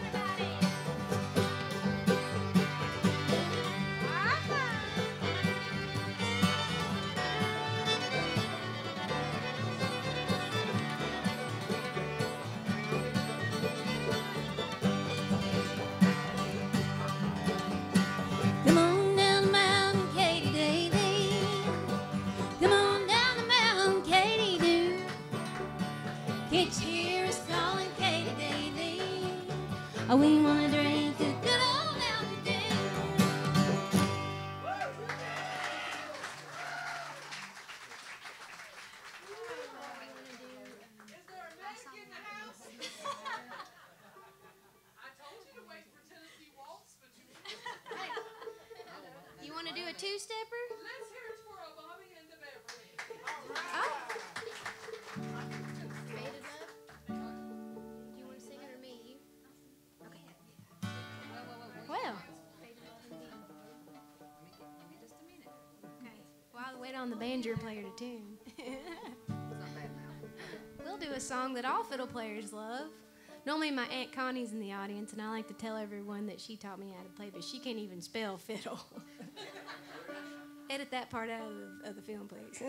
Come on down the mountain, Katie Daly. Come on down the mountain, Katie Dew. Can't you hear us calling Katie Daly? Oh, we want to drink a good old Mountain Dew. Is there a Meg in the house? I told you to wait for Tennessee Waltz, but you You want to do a two-stepper? Let's hear it for a Bobby and the Beverly. Oh. Faded Love? Do you want to sing it or me? Okay. Well. Okay. While I wait on the banjo player to tune. We'll do a song that all fiddle players love. Normally my Aunt Connie's in the audience, and I like to tell everyone that she taught me how to play, but she can't even spell fiddle. Edit that part out of the, of the film, please.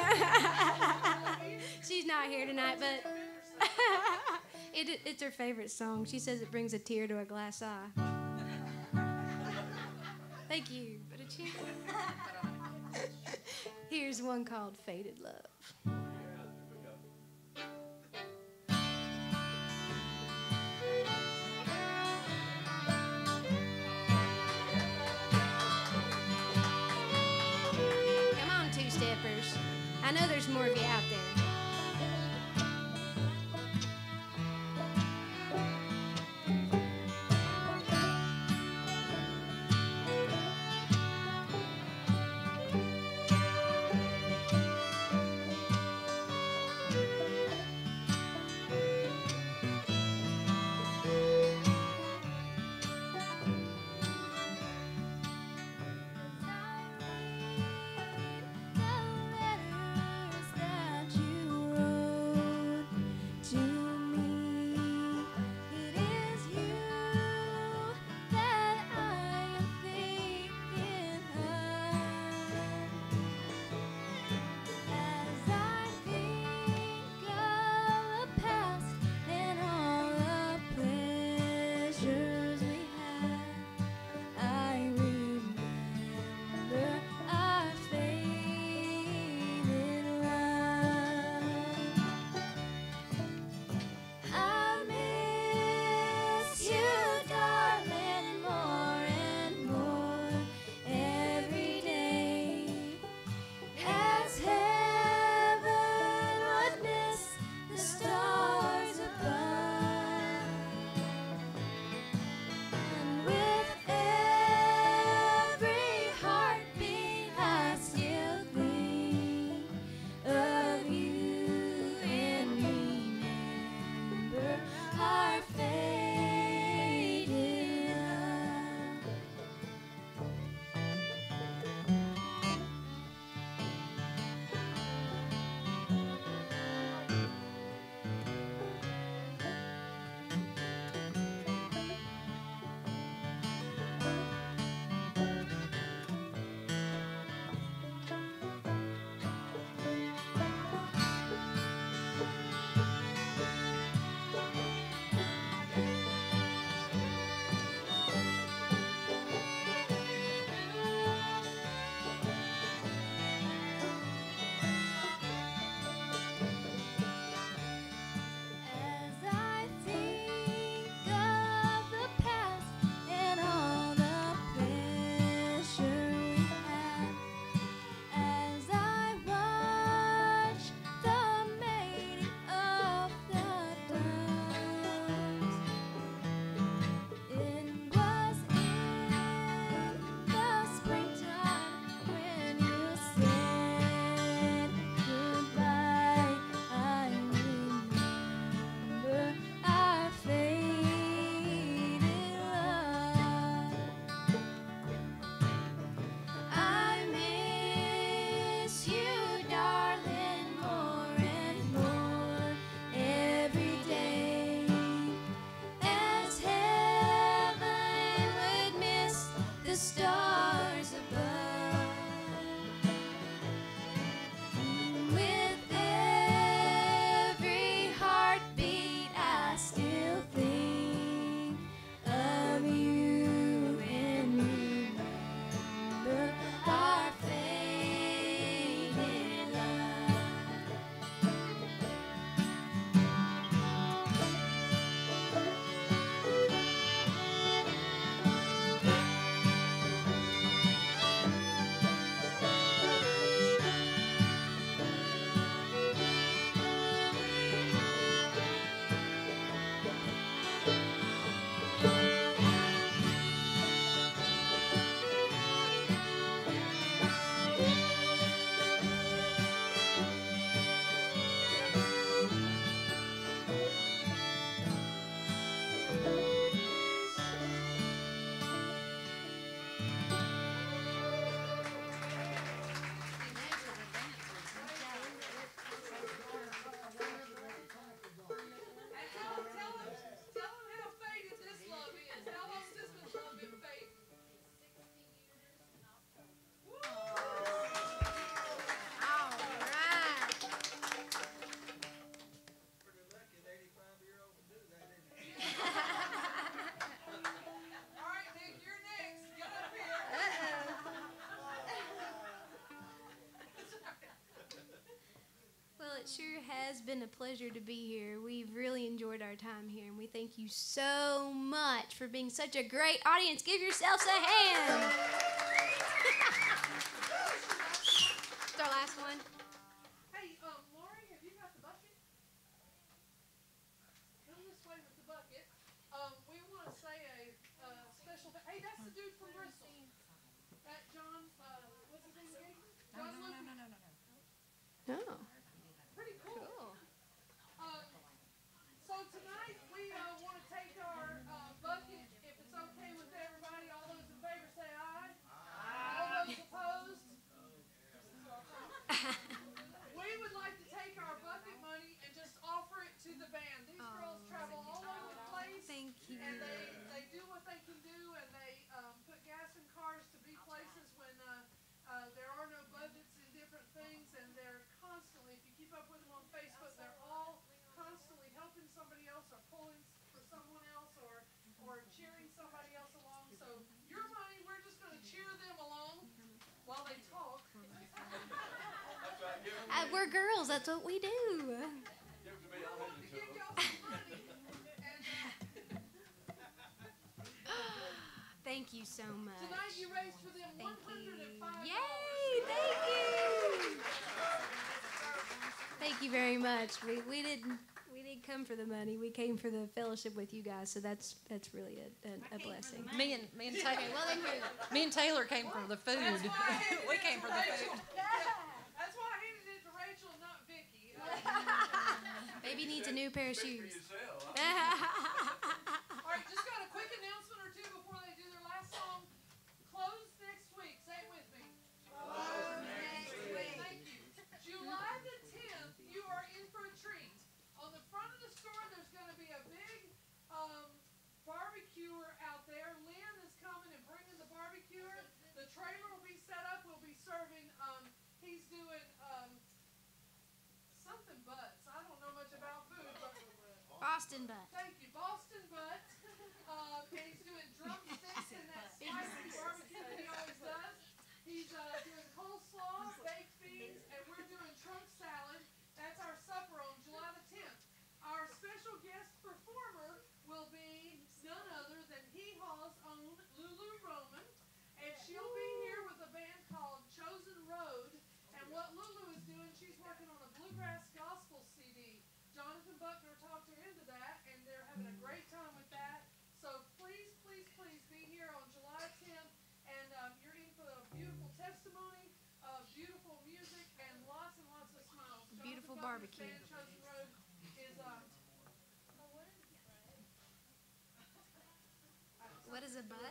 She's not here tonight, but it, it's her favorite song. She says it brings a tear to a glass eye. Thank you. But a cheer. Here's one called Faded Love. Come on, two-steppers. I know there's more of you out there. our faded love. As I think of the past and all the pleasure we had, as I watch the mating of the doves, it was in the springtime when you said goodbye. I remember our faded love. I miss you, darling, more and more every day, as heaven would miss the stars above. With every heartbeat, I still think of you and remember our faded love. And tell them, tell them, tell them how faded this love is. How long's this love been fading? All right, Nick, you're next. Get up here. Well, it sure has been a pleasure to be here. We've really enjoyed our time here, and we thank you so much for being such a great audience. Give yourselves a hand. It's our last one. Hey, um, Lori, have you got the bucket? Come this way with the bucket. Um, we want to say a uh, special. Th- hey, that's the dude from Bristol. That John. Uh, what's his name again? John Luke. No, no, no, no, Oh. Pretty cool. Uh, so tonight we uh, want to take our uh, bucket. If it's okay with everybody, all those in favor say aye. Aye. All those opposed. We would like to take our bucket money and just offer it to the band. These girls travel all over the place. Thank you. And they, they do what they can do, and they um, put gas in cars to be places when uh, uh, there are no budgets in different things, and they're constantly, if you keep up with them on Facebook, they're all constantly helping somebody else or pulling for someone else or, or cheering somebody else along. So your money, we're just going to cheer them along while they talk. Uh, we're girls. That's what we do. Give y'all some money. And, Thank you so much. tonight you raised for them Thank one hundred five you. dollars. Yay! Thank you. Thank you very much. We we didn't we didn't come for the money. We came for the fellowship with you guys. So that's that's really a, a, a blessing. Me and me and Taylor, Okay, well then we're- me and Taylor came for the food. That's why I handed We it came to for the Rachel. food. That's why I handed it to Rachel, not Vicky. Baby needs a new pair of shoes. yourself. trailer will be set up. We'll be serving. Um, he's doing um, something butts. I don't know much about food, but Boston butt. thank you, Boston butts. Um, and he's doing drumsticks and that spicy barbecue that he always does. He's uh, doing coleslaw, baked beans, and we're doing trunk salad. That's our supper on July the tenth. Our special guest performer will be none other than Hee Haw's own Lulu Roman, and she'll be here with a band called Chosen Road. And what Lulu is doing, she's working on a bluegrass gospel C D. Jonathan Buckner talked her into that, and they're having a great time with that. So please, please, please be here on July tenth, and um, you're in for a beautiful testimony, uh, beautiful music, and lots and lots of smiles. Beautiful Jonathan Buckner's barbecue. band, Chosen Road, is um, What is a butt?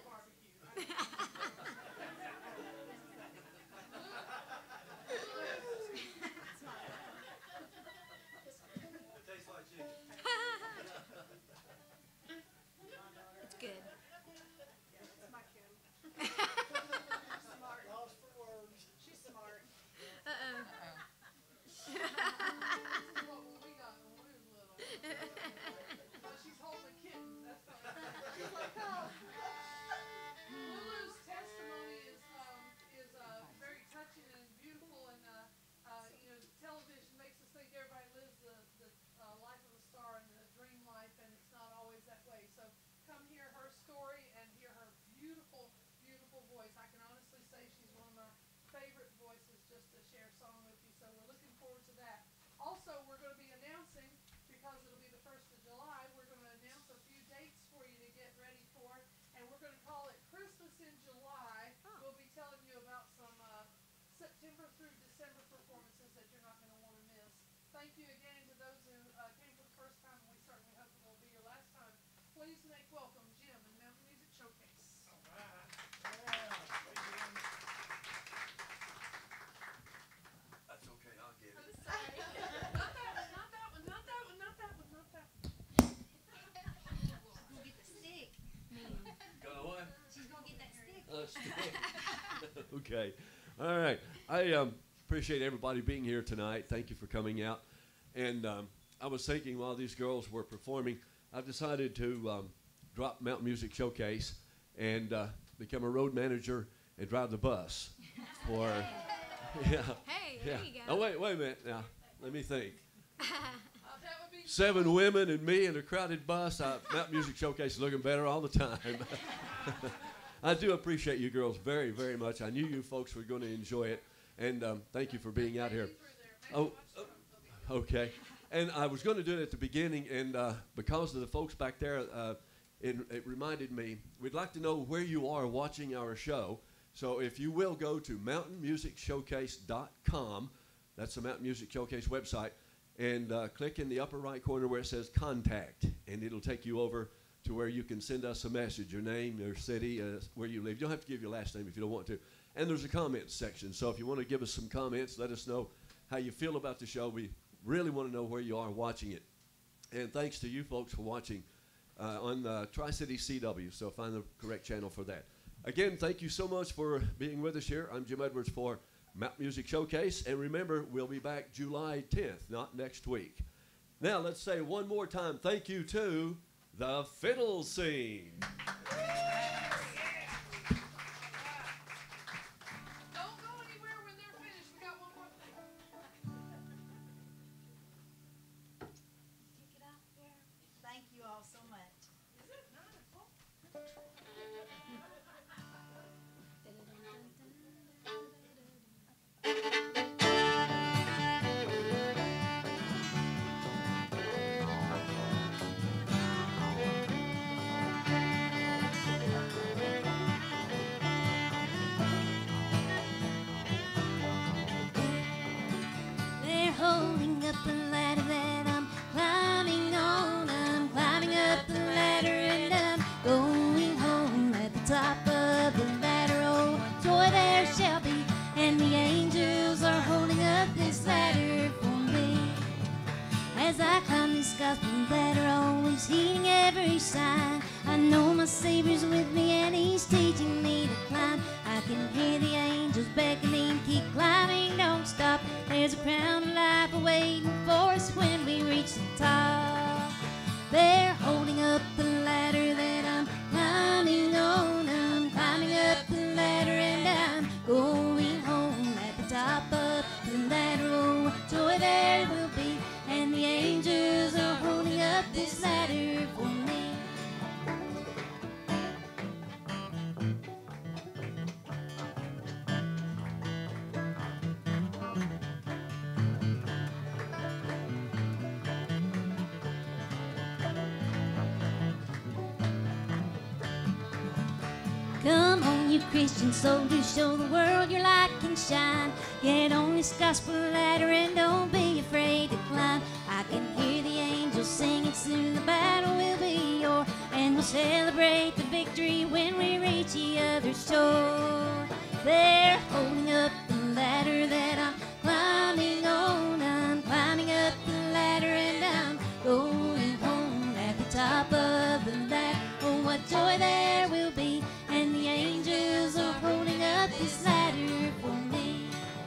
It's good. That's my kid. Smart. Lost for words. She's smart. Uh-oh. This is what we got when we was little. Uh, she's holding kittens. That's fine. She's like, oh. Lulu's testimony is um, is uh, very touching and beautiful, and uh, uh, you know, television makes us think everybody lives the, the uh, life of a star and the dream life, and it's not always that way. So come hear her story and hear her beautiful, beautiful voice. I can honestly say she's one of my favorite voices just to share a song with you. So we're looking forward to that. Also, we're going to be announcing, because it'll be the first of July, we're going to announce a few dates for you to get ready for, and we're going to call it Christmas in July. We'll be telling you about some uh, September through December performances that you're not going to want to miss. Thank you again to those who uh, came for the first time, and we certainly hope it will be your last time. Please make welcome Jim and Mountain Music Showcase. That's okay, I'll get it. Not that one, not that one, not that one, not that one, not that one. Gonna get the stick. Gonna what? She's gonna get that stick. Uh, stick. Okay. All right. I um, appreciate everybody being here tonight. Thank you for coming out. And um, I was thinking while these girls were performing, I decided to um, drop Mountain Music Showcase and uh, become a road manager and drive the bus. For yeah. Hey, Yeah. there you go. Oh wait, wait a minute. Now, let me think. Uh, that would be Seven women and me in a crowded bus. Uh, Mountain Music Showcase is looking better all the time. I do appreciate you girls very, very much. I knew you folks were going to enjoy it, and um, thank you for being out here. Oh, oh, okay. And I was going to do it at the beginning, and uh, because of the folks back there, uh, it, it reminded me, we'd like to know where you are watching our show. So if you will go to mountain music showcase dot com, that's the Mountain Music Showcase website, and uh, click in the upper right corner where it says Contact, and it'll take you over to where you can send us a message, your name, your city, uh, where you live. You don't have to give your last name if you don't want to. And there's a comments section, so if you want to give us some comments, let us know how you feel about the show. We really want to know where you are watching it. And thanks to you folks for watching uh, on uh, Tri-City C W, so find the correct channel for that. Again, thank you so much for being with us here. I'm Jim Edwards for Mountain Music Showcase, and remember, we'll be back July tenth, not next week. Now, let's say one more time, thank you to the Fiddle Scene. Don't go anywhere when they're finished. We got one more thing. Kick it out there. Thank you all so much. Is it nine o'clock? Thank every sign. I know my Savior's with me and He's teaching me to climb. I can hear the angels beckoning, keep climbing, don't stop. There's a crown of life awaiting for us when we reach the top. They're holding up the ladder that I'm climbing on. I'm climbing up the ladder and I'm going home. At the top of the ladder, oh, what joy there will be. And the angels are holding up this ladder for me. Come on, you Christian soldiers, show the world your light can shine. Get on this gospel ladder and don't be afraid to climb. I can hear the angels singing, soon the battle will be yours, and we'll celebrate the victory when we reach the other shore. They're holding up the ladder that I'm climbing on. I'm climbing up the ladder and I'm going home. At the top of the ladder, oh, what joy there will be. And the angels are holding up this ladder for me.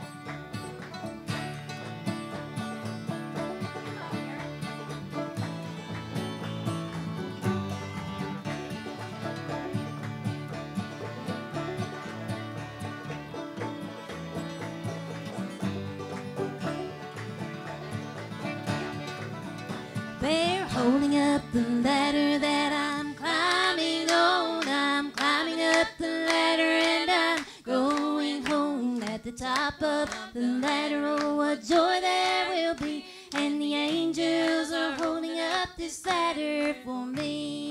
They're holding up the ladder that I'm climbing on. I'm climbing up the ladder and I'm going home. At the top of the ladder, oh, what joy there will be. And the angels are holding up this ladder for me.